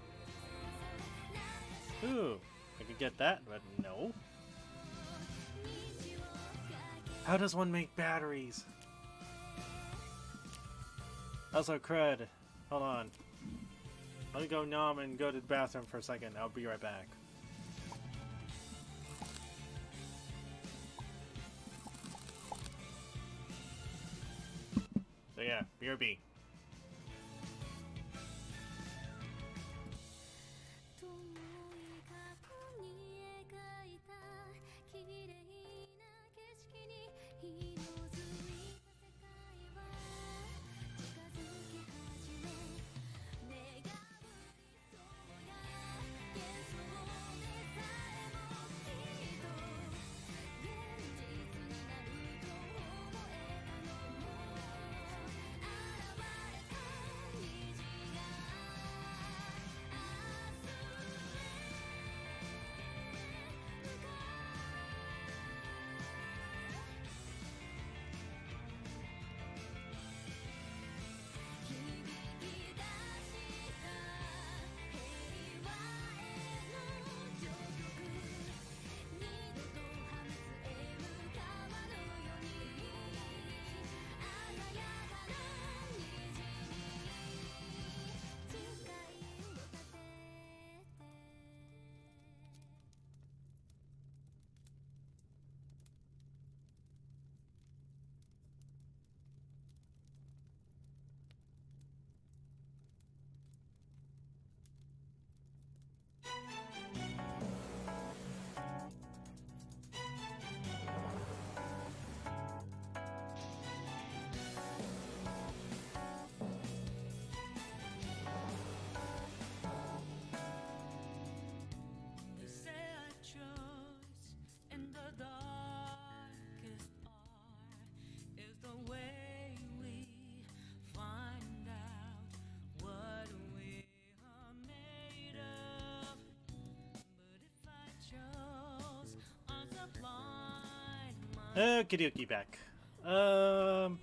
Ooh, I could get that, but no. How does one make batteries? Also, crud. Hold on. Let me go numb and go to the bathroom for a second. I'll be right back. yeah, B R B. Okie dokie, back. Um,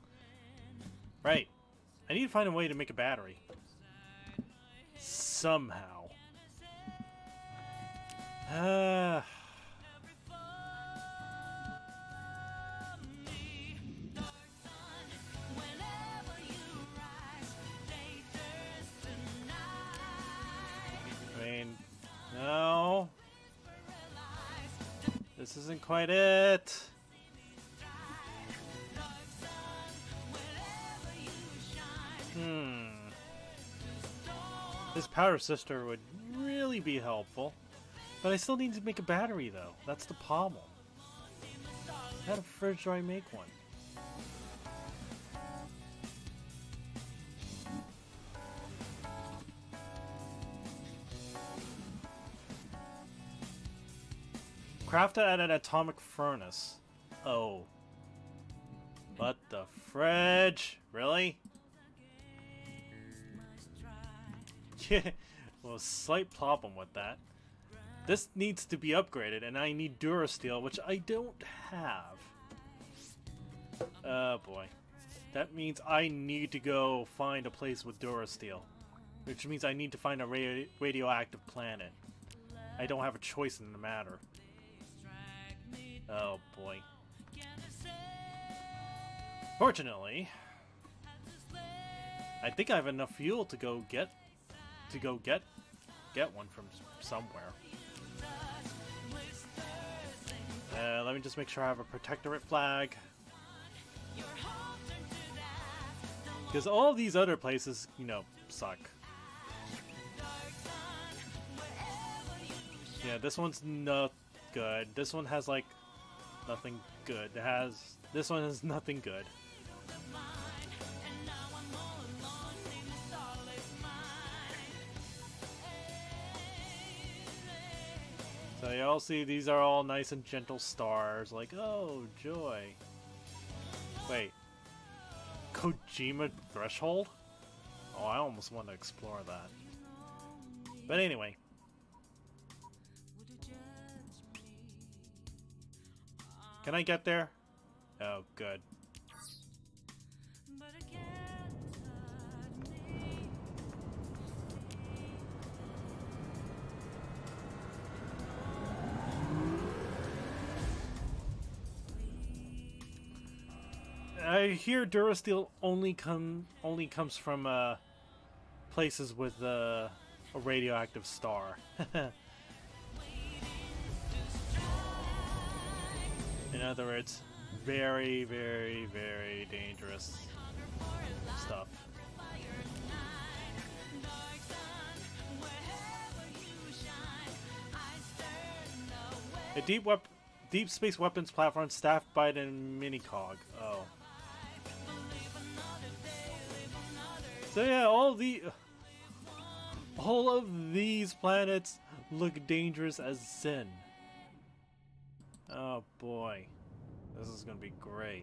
right. I need to find a way to make a battery. Somehow. Uh... I mean, no. This isn't quite it. Hmm. This power sister would really be helpful. But I still need to make a battery, though. That's the problem. How the fridge do I make one? Crafted at an atomic furnace. Oh. What the fridge? Really? Yeah. Well, slight problem with that. This needs to be upgraded, and I need Durasteel, which I don't have. Oh boy. That means I need to go find a place with Durasteel. Which means I need to find a ra radioactive planet. I don't have a choice in the matter. Oh boy. Fortunately, I think I have enough fuel to go get to go get get one from somewhere. Uh, let me just make sure I have a protectorate flag. Because all these other places, you know, suck. Yeah, this one's not good. This one has, like, nothing good. It has... This one has nothing good. So you all see these are all nice and gentle stars, like, oh, joy. Wait. Kojima Threshold? Oh, I almost want to explore that. But anyway. Can I get there? Oh, good. I hear Durasteel only come only comes from uh, places with uh, a radioactive star. In other words, very, very, very dangerous. stuff. A deep wep deep space weapons platform staffed by the minicog. Oh. So yeah, all the all of these planets look dangerous as sin. Oh boy. This is gonna be great.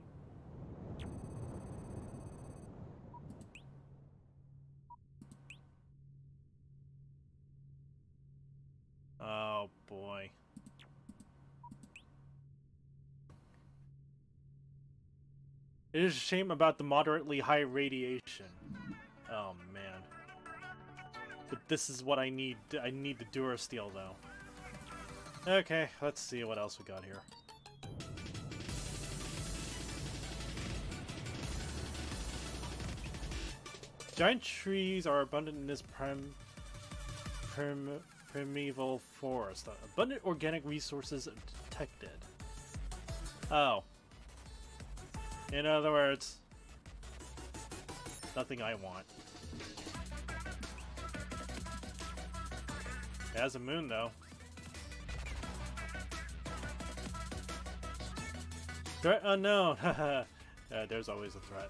Oh boy. It is a shame about the moderately high radiation. Oh man. But this is what I need. I need the Durasteel though. Okay, let's see what else we got here. Giant trees are abundant in this prim, prim, primeval forest. Abundant organic resources detected. Oh. In other words, nothing I want. It has a moon, though. Threat unknown. uh, there's always a threat.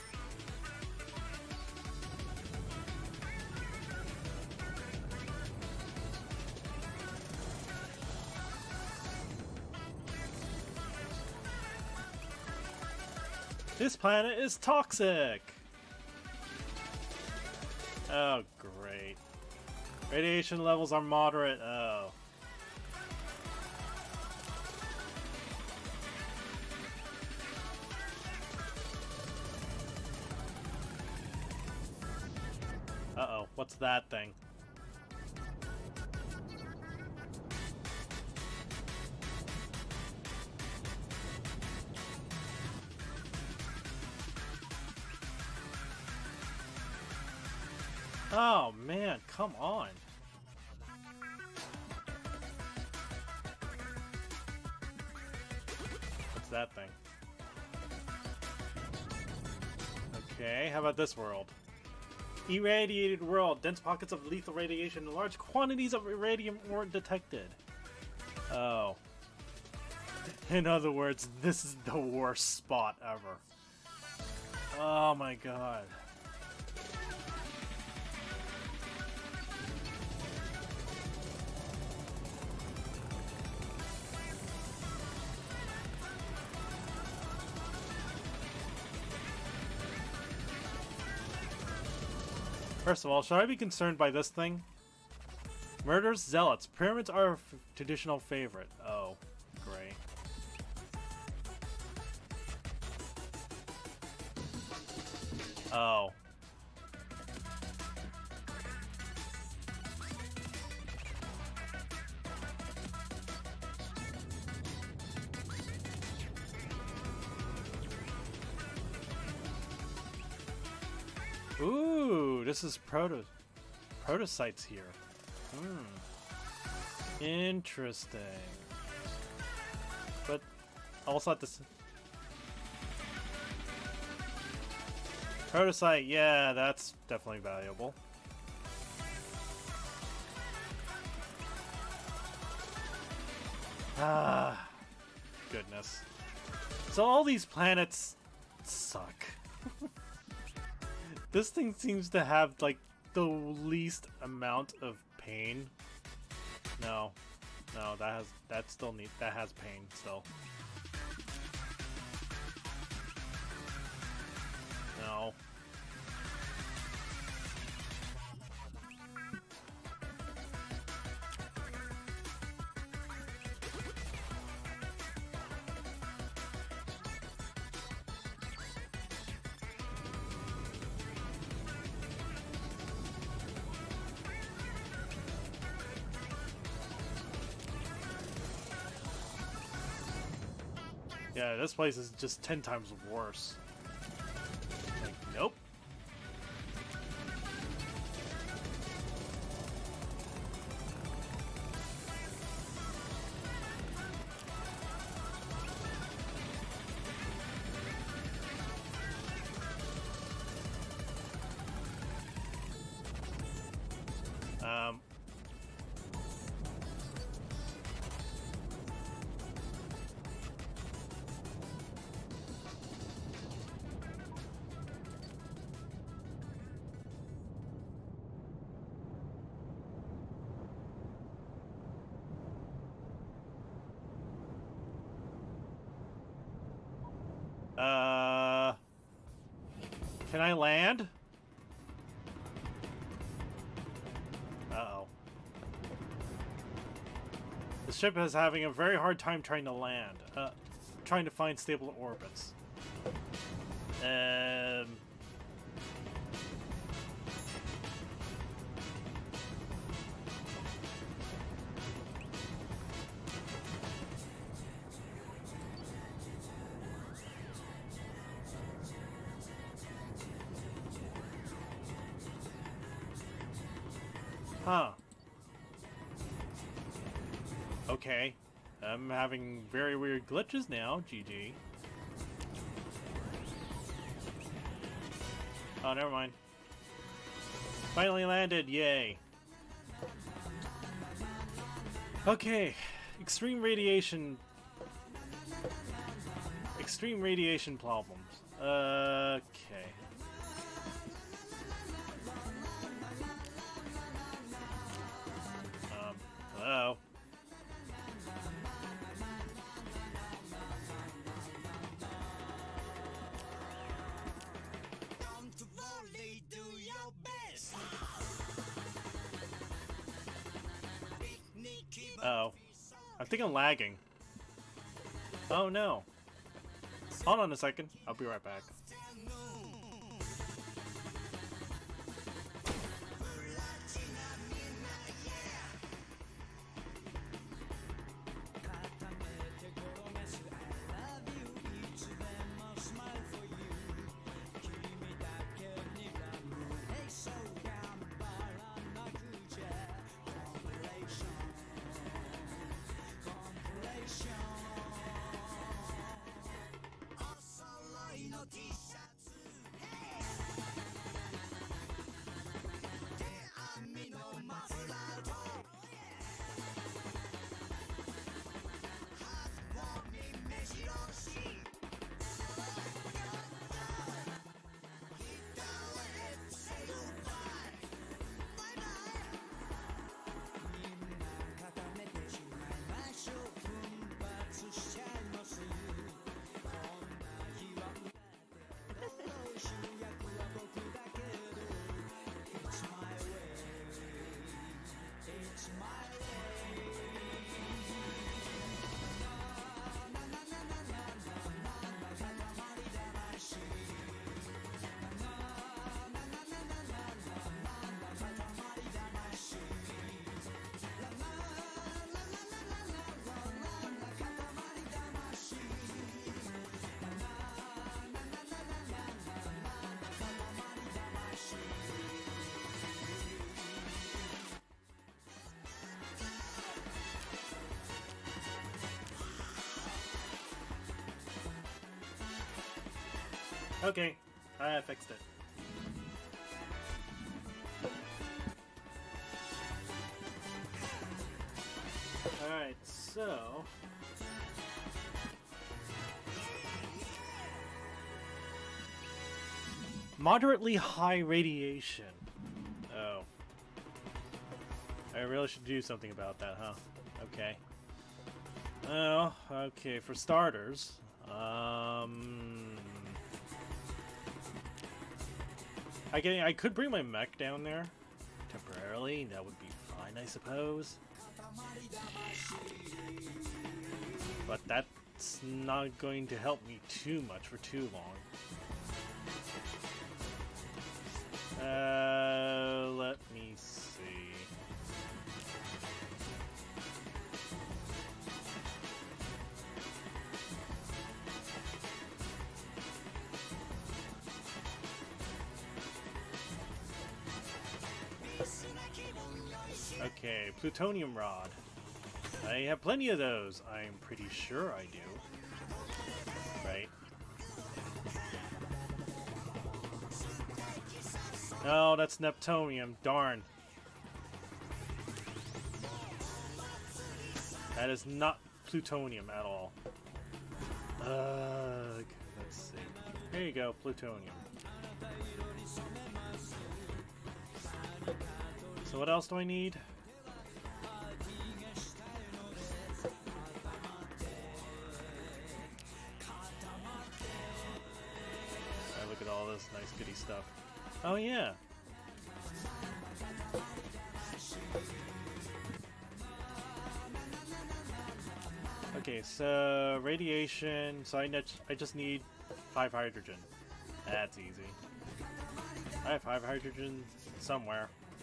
This planet is toxic! Oh, great. Radiation levels are moderate. Oh. Uh-oh, what's that thing? Oh man, come on. What's that thing? Okay, how about this world? Irradiated world. Dense pockets of lethal radiation and large quantities of irradium weren't detected. Oh. In other words, this is the worst spot ever. Oh my god. First of all, should I be concerned by this thing? Murderous zealots. Pyramids are a f traditional favorite. Oh, great. Oh. Ooh, this is proto protocytes here. Hmm. Interesting. But also at this protocyte, yeah, that's definitely valuable. Ah, goodness. So all these planets suck. This thing seems to have, like, the least amount of pain. No. No, that has, that still need, that has pain still. No. Yeah, this place is just ten times worse. Like, nope. Uh, can I land? Uh-oh. The ship is having a very hard time trying to land. Uh, trying to find stable orbits. Um... Huh. Okay. I'm having very weird glitches now, G G. Oh, never mind. Finally landed, yay. Okay. Extreme radiation... Extreme radiation problems. Uh, okay. Hello. Uh oh. I think I'm lagging. Oh no. Hold on a second. I'll be right back. Okay, I fixed it. Alright, so... Moderately high radiation. Oh. I really should do something about that, huh? Okay. Oh, okay, for starters... Um... I can, I could bring my mech down there temporarily. That would be fine, I suppose. But that's not going to help me too much for too long. Uh, let me see. Okay, plutonium rod. I have plenty of those. I'm pretty sure I do. Right. Oh, that's neptunium. Darn. That is not plutonium at all. Ugh. Let's see. There you go, plutonium. So what else do I need? this nice goody stuff. Oh yeah. Okay, so radiation. So I ne I just need five hydrogen. That's easy. I have five hydrogen somewhere.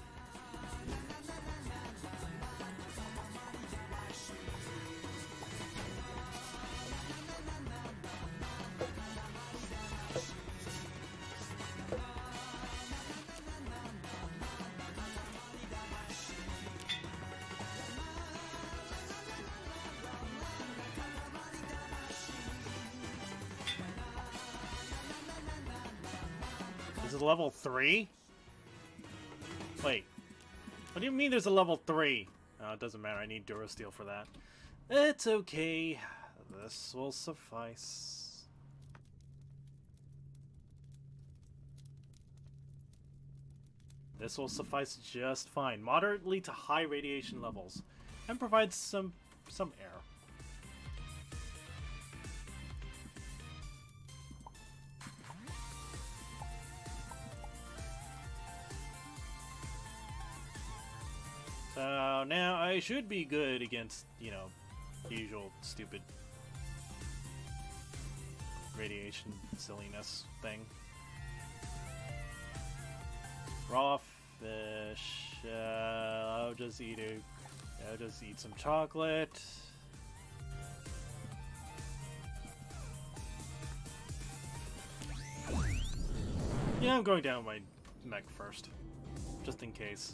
Is it level three? Wait. What do you mean there's a level three? Oh, it doesn't matter. I need Durasteel for that. It's okay. This will suffice. This will suffice just fine. Moderately to high radiation levels. And provides some some air. So now I should be good against, you know, the usual stupid radiation silliness thing. Raw fish. Uh, I'll just eat a. I'll just eat some chocolate. Yeah, I'm going down my mech first, just in case.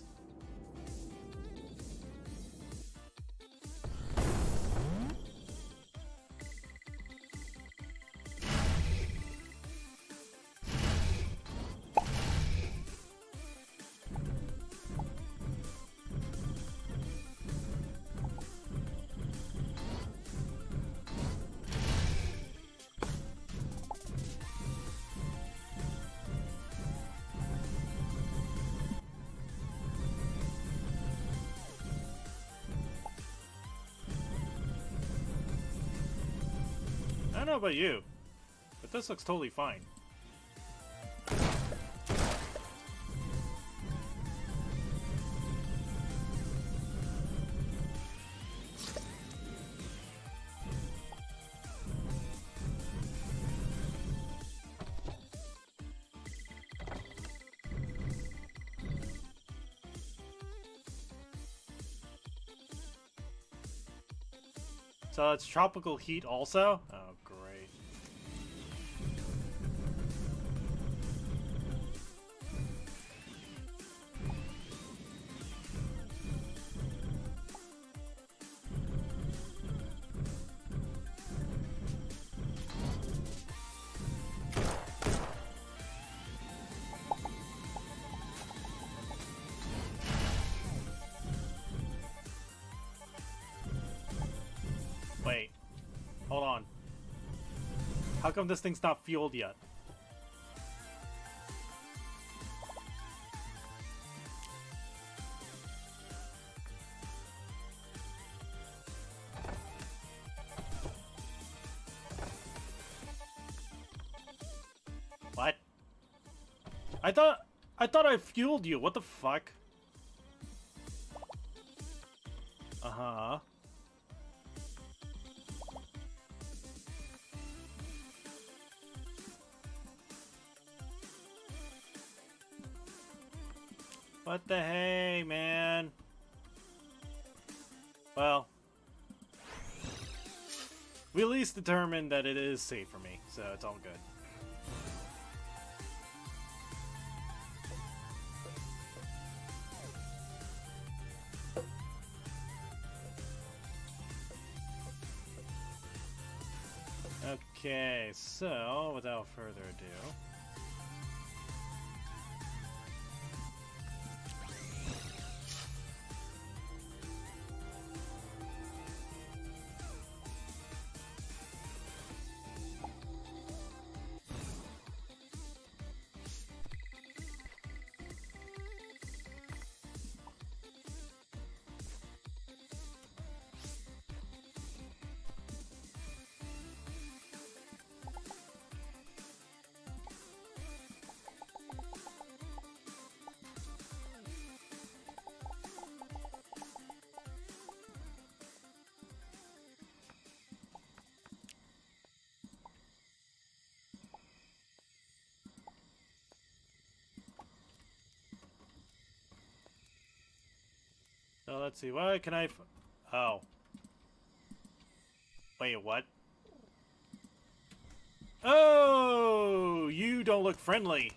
I don't know about you, but this looks totally fine. So it's tropical heat also? Oh, great. Wait. Hold on. How come this thing's not fueled yet? What? I thought I thought I fueled you. What the fuck? Uh-huh. What the hey, man? Well, we at least determined that it is safe for me, so it's all good. Okay, so without further ado, let's see. What can I... F oh. Wait, what? Oh! You don't look friendly.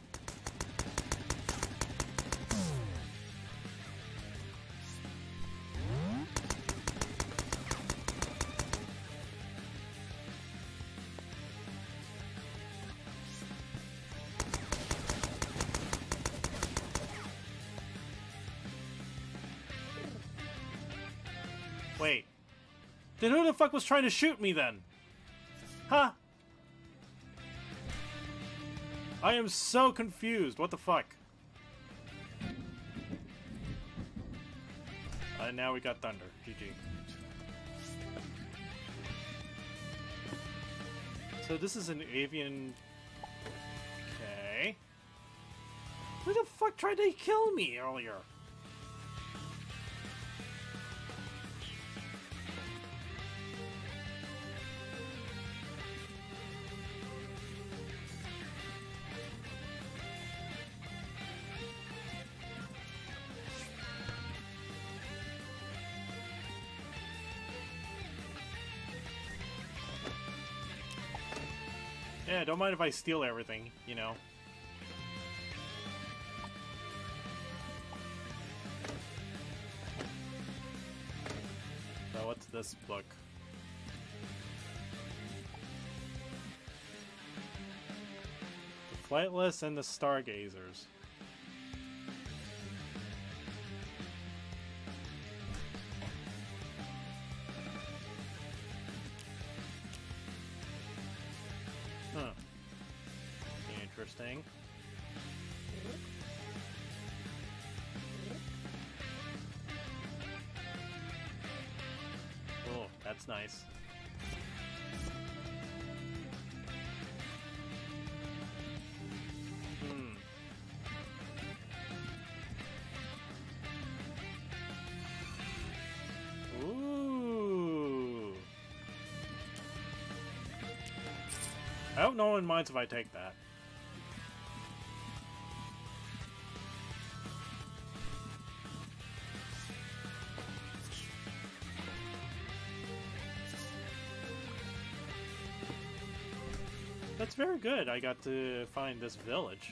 Wait. Then who the fuck was trying to shoot me then? Huh? I am so confused. What the fuck? And uh, now we got thunder. G G. So this is an avian... Okay. Who the fuck tried to kill me earlier? Yeah, don't mind if I steal everything, you know. So what's this book? The Flightless and the Stargazers. Huh. Interesting. Oh, that's nice. Hmm. Ooh. I hope no one minds if I take that. That's very good. I got to find this village.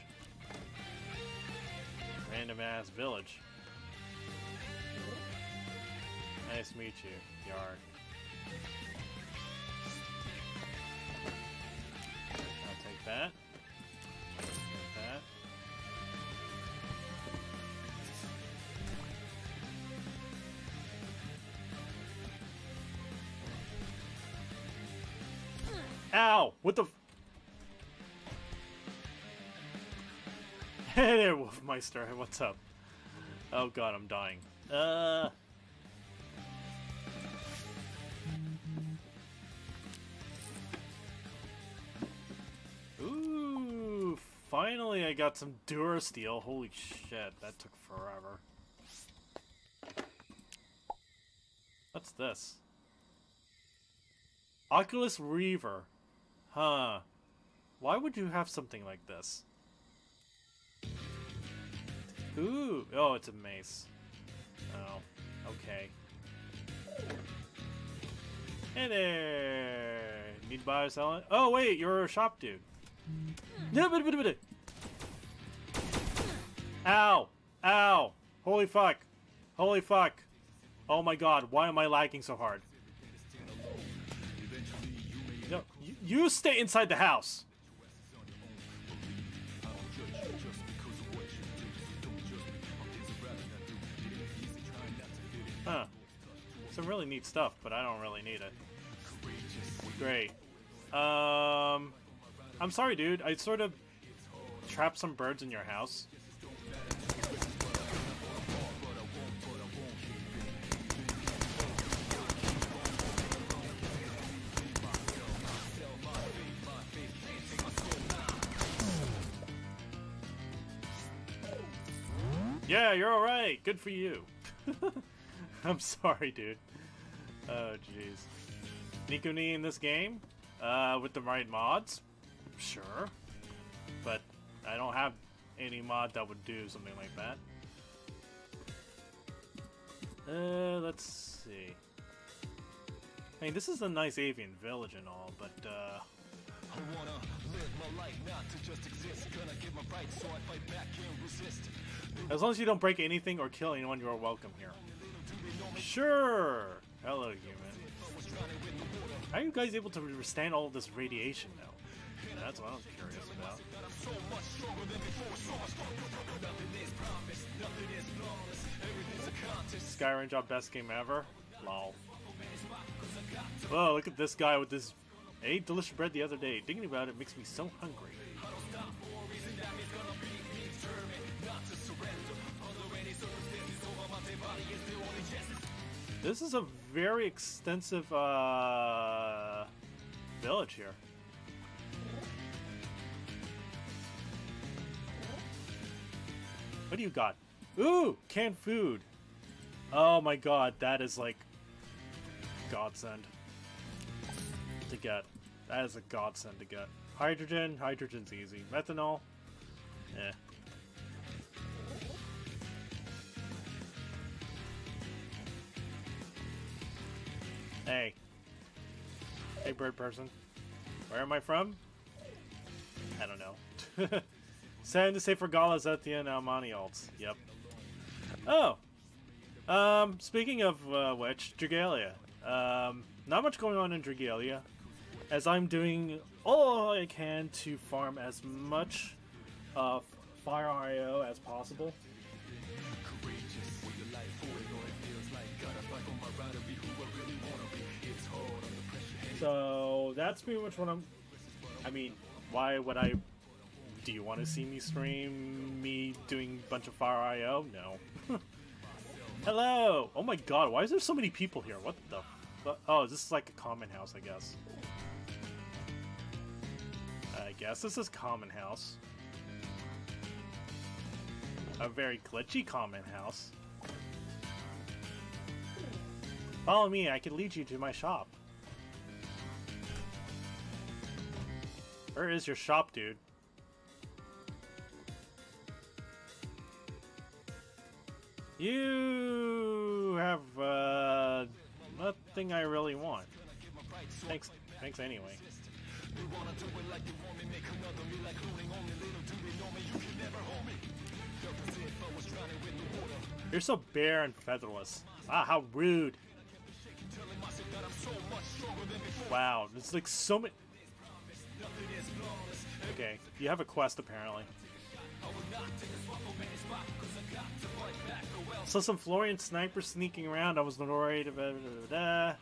Random ass village. Nice to meet you, Yar. I'll take that. Take that. Ow! What the f- Hey there, Wolfmeister. What's up? Oh god, I'm dying. Uh... Ooh, finally I got some Durasteel. Holy shit, that took forever. What's this? Oculus Reaver. Huh. Why would you have something like this? Ooh, oh, it's a mace. Oh, okay. Hey there! Need to buy or sell it? Oh, wait, you're a shop dude. Ow! Ow! Holy fuck! Holy fuck! Oh my god, why am I lagging so hard? No, you, you stay inside the house! Huh. Some really neat stuff, but I don't really need it. Great. Um... I'm sorry, dude. I sort of trapped some birds in your house. Yeah, you're alright. Good for you. I'm sorry, dude. Oh, jeez. Nikuni in this game? Uh, with the right mods? Sure. But I don't have any mod that would do something like that. Uh, let's see. I mean, this is a nice avian village and all, but uh... I wanna live my life, not to just exist. Gonna get my rights, so I fight back and resist. As long as you don't break anything or kill anyone, you are welcome here. Sure! Hello, human. How are you guys able to withstand all of this radiation now? That's what I was curious about. Skyrim job best game ever? Lol. Whoa, look at this guy with this... I ate delicious bread the other day. Thinking about it makes me so hungry. This is a very extensive uh, village here. What do you got? Ooh, canned food. Oh my god, that is like godsend to get. That is a godsend to get. Hydrogen, hydrogen's easy. Methanol, eh. Hey. Hey, bird person. Where am I from? I don't know. Send to say for Gala, Zetia, and Almani alts. Yep. Oh. Um, speaking of uh, which, Dragalia. Um, not much going on in Dragalia, as I'm doing all I can to farm as much uh, Fire I O as possible. So that's pretty much what I'm. I mean, why would I? Do you want to see me stream me doing a bunch of Fire I O? No. Hello. Oh my God! Why is there so many people here? What the? Fu- oh, this is like a common house, I guess. I guess this is common house. A very glitchy common house. Follow me. I can lead you to my shop. Where is your shop, dude? You have, uh, nothing I really want. Thanks, thanks anyway. You're so bare and featherless. Ah, how rude. Wow, there's like so many... Okay, you have a quest apparently. So some Florian snipers sneaking around. I was worried about it.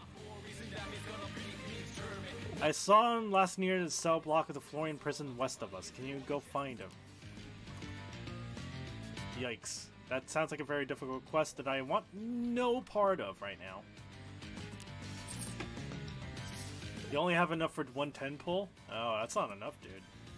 I saw him last near the cell block of the Florian prison west of us. Can you go find him? Yikes. That sounds like a very difficult quest that I want no part of right now. You only have enough for one ten pull? Oh, that's not enough, dude.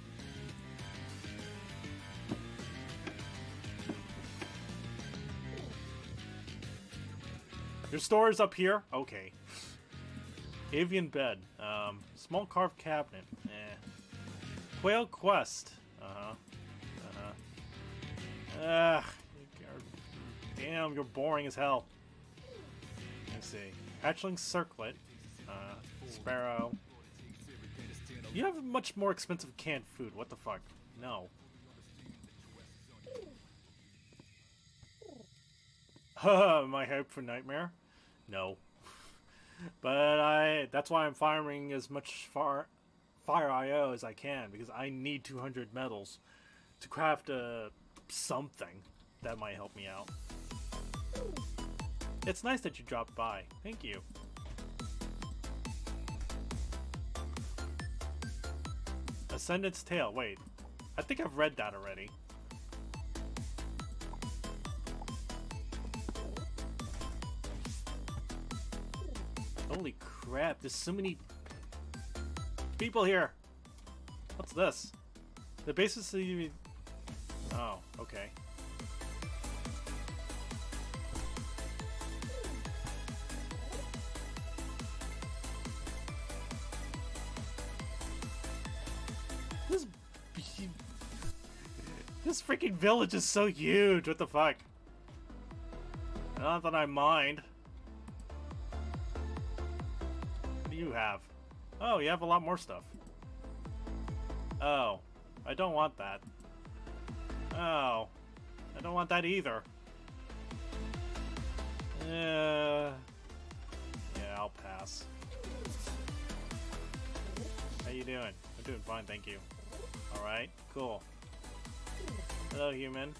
Your store is up here? Okay. Avian bed. Um, small carved cabinet. Eh. Quail quest. Uh-huh. Uh-huh. Ugh. Damn, you're boring as hell. Let's see. Hatchling circlet. Uh, sparrow. You have much more expensive canned food. What the fuck? No. Haha, my hope for nightmare? No. But I that's why I'm firing as much far Fire I O as I can, because I need two hundred metals to craft a something that might help me out. It's nice that you dropped by. Thank you. Ascendant's Tale. Wait. I think I've read that already. Holy crap, there's so many people here. What's this? The basis of the... Oh, okay. This... This freaking village is so huge, what the fuck? Not that I mind. What do you have? Oh, you have a lot more stuff. Oh, I don't want that. Oh, I don't want that either. Uh, yeah, I'll pass. How you doing? I'm doing fine, thank you. Alright, cool. Hello, human.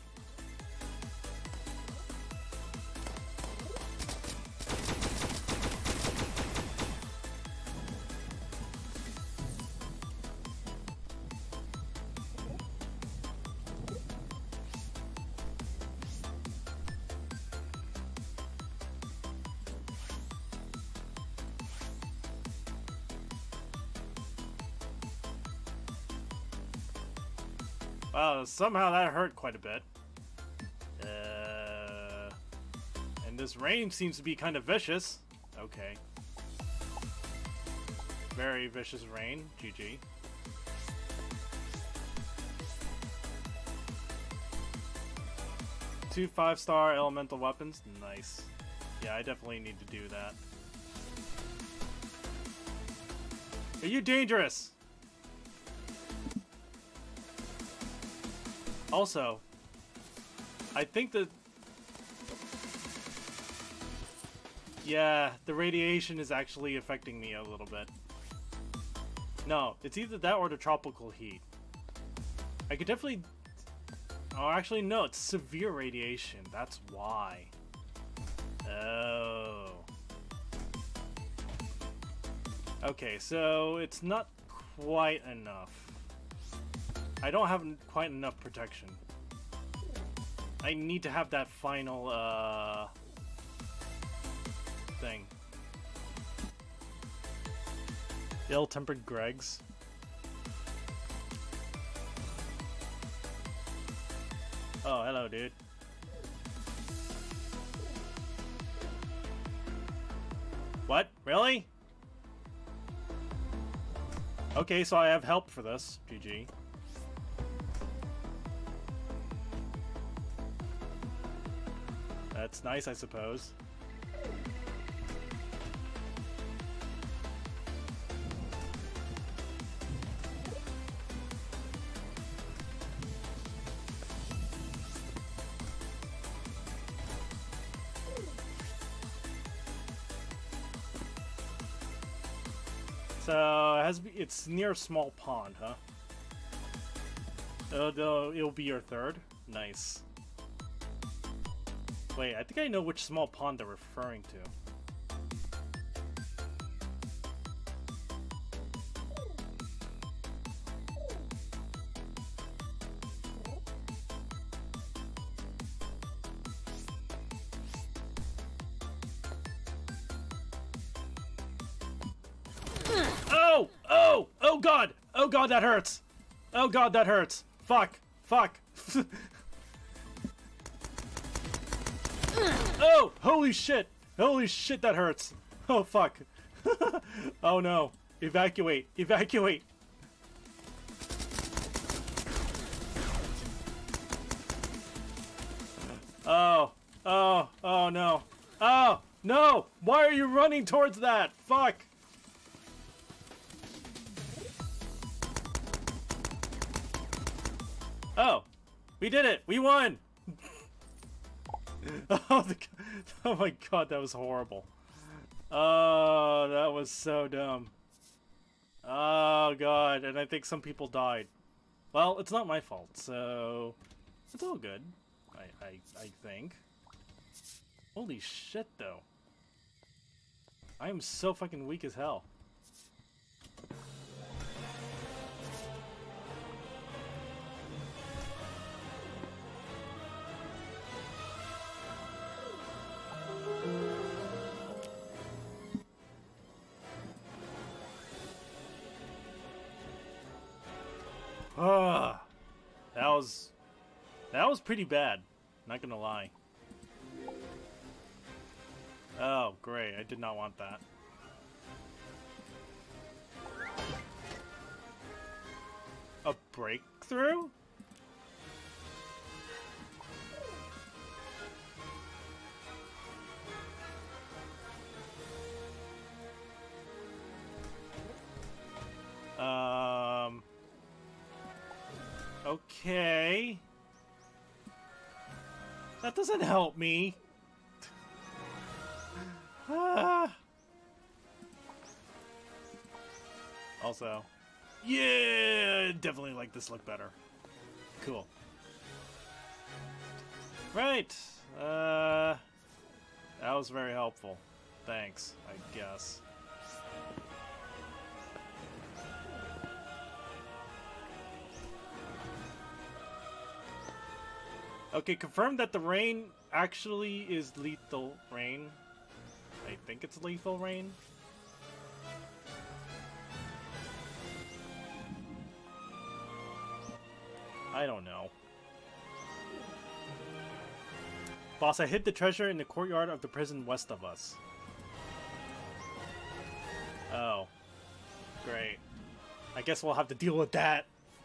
Wow, somehow that hurt quite a bit. Uh, and this rain seems to be kind of vicious. Okay. Very vicious rain. G G. Two five-star elemental weapons. Nice. Yeah, I definitely need to do that. Are you dangerous? Also, I think that... Yeah, the radiation is actually affecting me a little bit. No, it's either that or the tropical heat. I could definitely... Oh, actually, no, it's severe radiation. That's why. Oh. Okay, so it's not quite enough. I don't have quite enough protection. I need to have that final, uh... thing. Ill-tempered Gregs. Oh, hello, dude. What? Really? Okay, so I have help for this. G G. That's nice, I suppose. So it has it's near a small pond, huh? It'll, it'll be your third. Nice. Wait, I think I know which small pond they're referring to. Oh! Oh! Oh god! Oh god, that hurts! Oh god, that hurts! Fuck! Fuck! Oh! Holy shit! Holy shit, that hurts! Oh fuck! Oh no! Evacuate! Evacuate! Oh! Oh! Oh no! Oh! No! Why are you running towards that? Fuck! Oh! We did it! We won! Oh, the, oh my god, that was horrible. Oh, that was so dumb. Oh god, and I think some people died. Well, it's not my fault, so it's all good. I, I, I think. Holy shit, though. I am so fucking weak as hell. Ah, that was that was pretty bad. Not gonna lie. Oh, great! I did not want that. A breakthrough? Okay. That doesn't help me. Ah. Also, yeah, definitely like this look better. Cool. Right. Uh, that was very helpful. Thanks, I guess. Okay, confirm that the rain actually is lethal rain. I think it's lethal rain. I don't know. Boss, I hid the treasure in the courtyard of the prison west of us. Oh. Great. I guess we'll have to deal with that.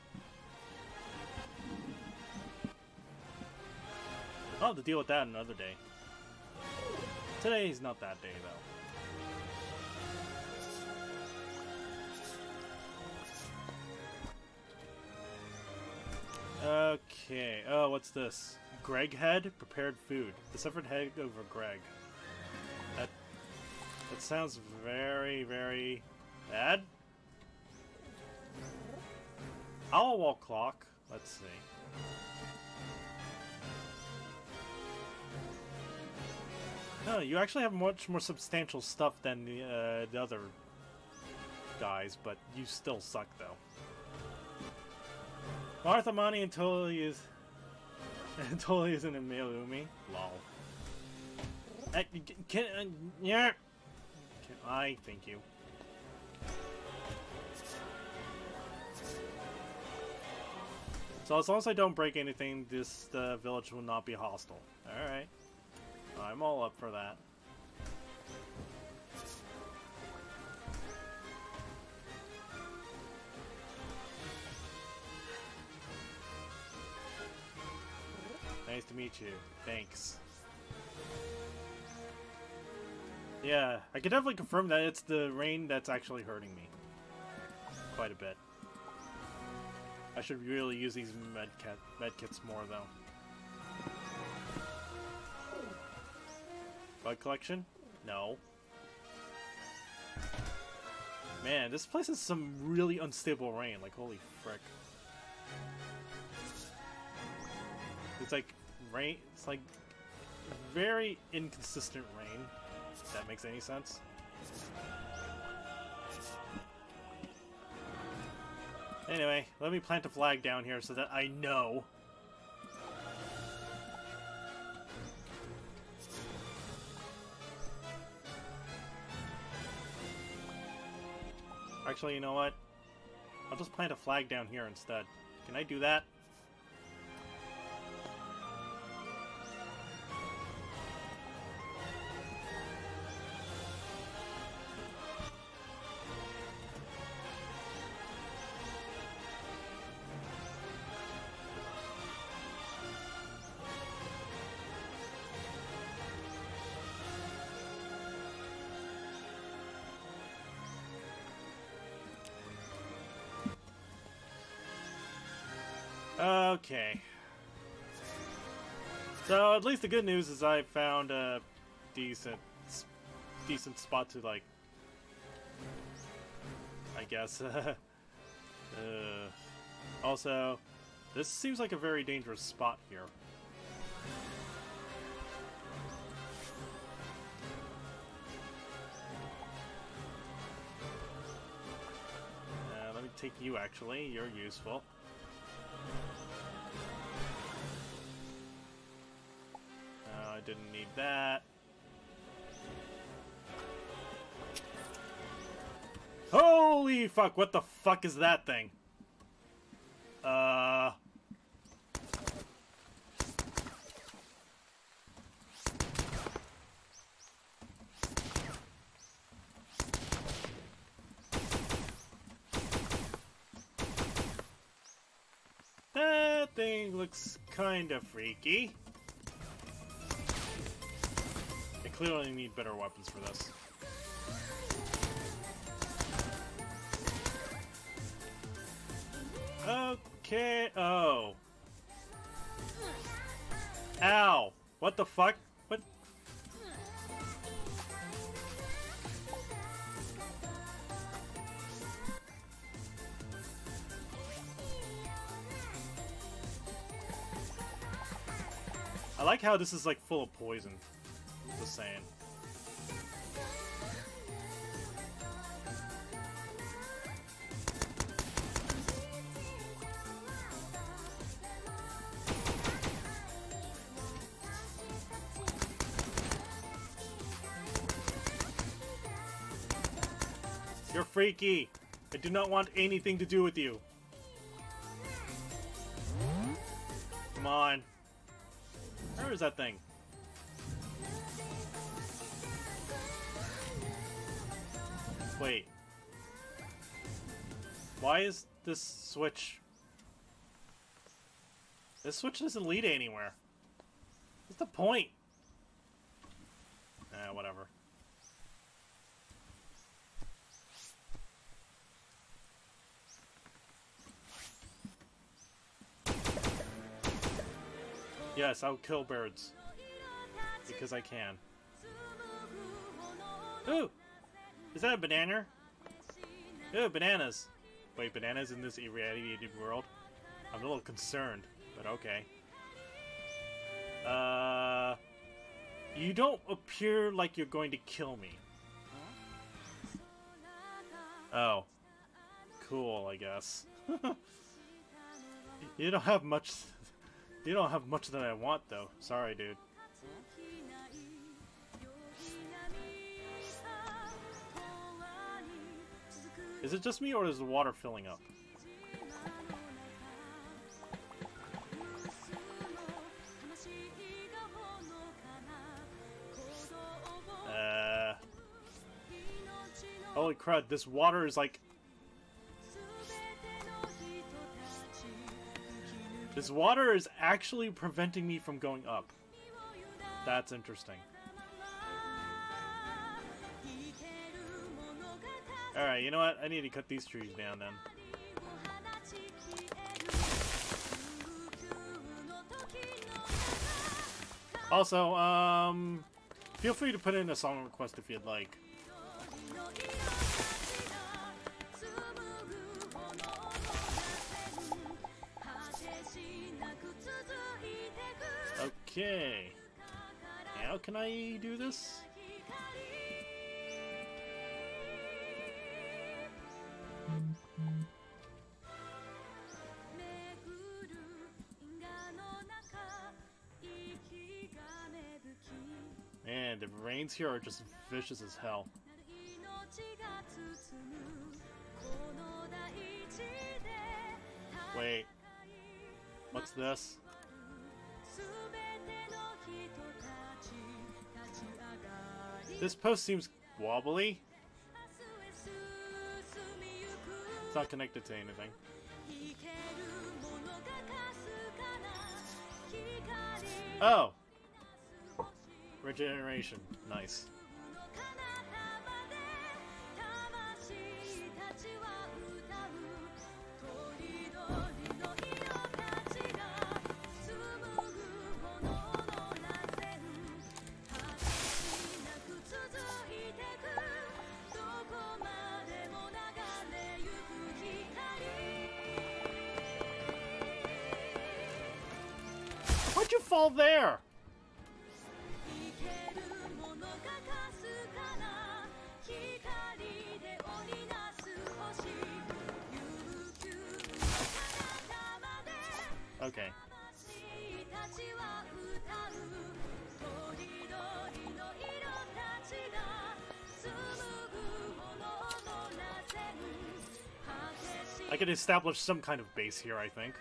I'll have to deal with that another day. Today's not that day, though. Okay. Oh, what's this? Greg head? Prepared food. The severed head over Greg. That, that sounds very, very bad. Owl wall clock. Let's see. No, you actually have much more substantial stuff than the, uh, the other guys, but you still suck, though. Martha, Money, and Totally is... and Totally isn't a Meilumi. Lol. Uh, can, uh, yeah. Can I thank you? So as long as I don't break anything, this uh, village will not be hostile. Alright. I'm all up for that. Nice to meet you. Thanks. Yeah, I can definitely confirm that it's the rain that's actually hurting me. Quite a bit. I should really use these med, kit, med kits more, though. Bug collection? No. Man, this place has some really unstable rain. Like, holy frick. It's like rain. It's like very inconsistent rain. If that makes any sense. Anyway, let me plant a flag down here so that I know. Actually, you know what? I'll just plant a flag down here instead. Can I do that? Okay. So at least the good news is I found a decent, decent spot to like. I guess. uh, also, this seems like a very dangerous spot here. Uh, let me take you. Actually, you're useful. I didn't need that. Holy fuck, what the fuck is that thing? Uh... That thing looks kinda freaky. I clearly need better weapons for this. Okay. Oh. Ow. What the fuck? What? I like how this is like full of poison. Just saying. You're freaky. I do not want anything to do with you. Come on. Where is that thing? Wait. Why is this switch... This switch doesn't lead anywhere. What's the point? Eh, whatever. Yes, I'll kill birds. Because I can. Ooh! Is that a banana? Ooh, bananas! Wait, bananas in this irradiated world? I'm a little concerned, but okay. Uh... You don't appear like you're going to kill me. Oh. Cool, I guess. You don't have much... You don't have much that I want, though. Sorry, dude. Is it just me, or is the water filling up? Uh... Holy crud, this water is like... This water is actually preventing me from going up. That's interesting. Alright, you know what? I need to cut these trees down then. Also, um... feel free to put in a song request if you'd like. Okay. How can I do this? Man, the rains here are just vicious as hell. Wait. What's this? This post seems wobbly. It's not connected to anything. Oh! Regeneration. Nice. Why'd you fall there? Okay. I could establish some kind of base here, I think.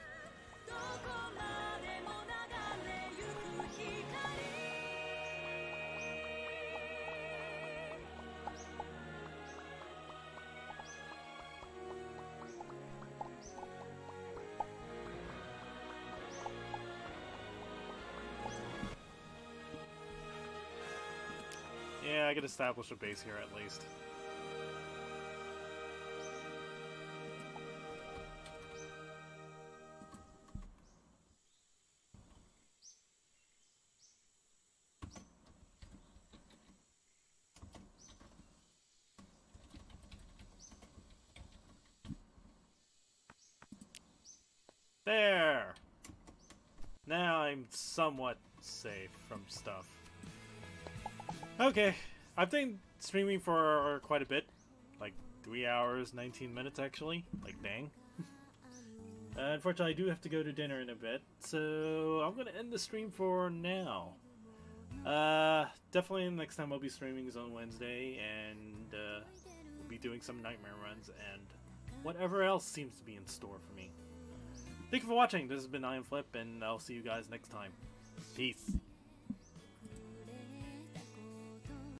Yeah, I could establish a base here at least. There! Now I'm somewhat safe from stuff. Okay, I've been streaming for quite a bit. Like three hours, nineteen minutes actually. Like, dang. uh, unfortunately, I do have to go to dinner in a bit, so I'm gonna end the stream for now. Uh, definitely next time I'll be streaming is on Wednesday, and uh, we'll be doing some nightmare runs and whatever else seems to be in store for me. Thank you for watching. This has been iamflip, and I'll see you guys next time. Peace.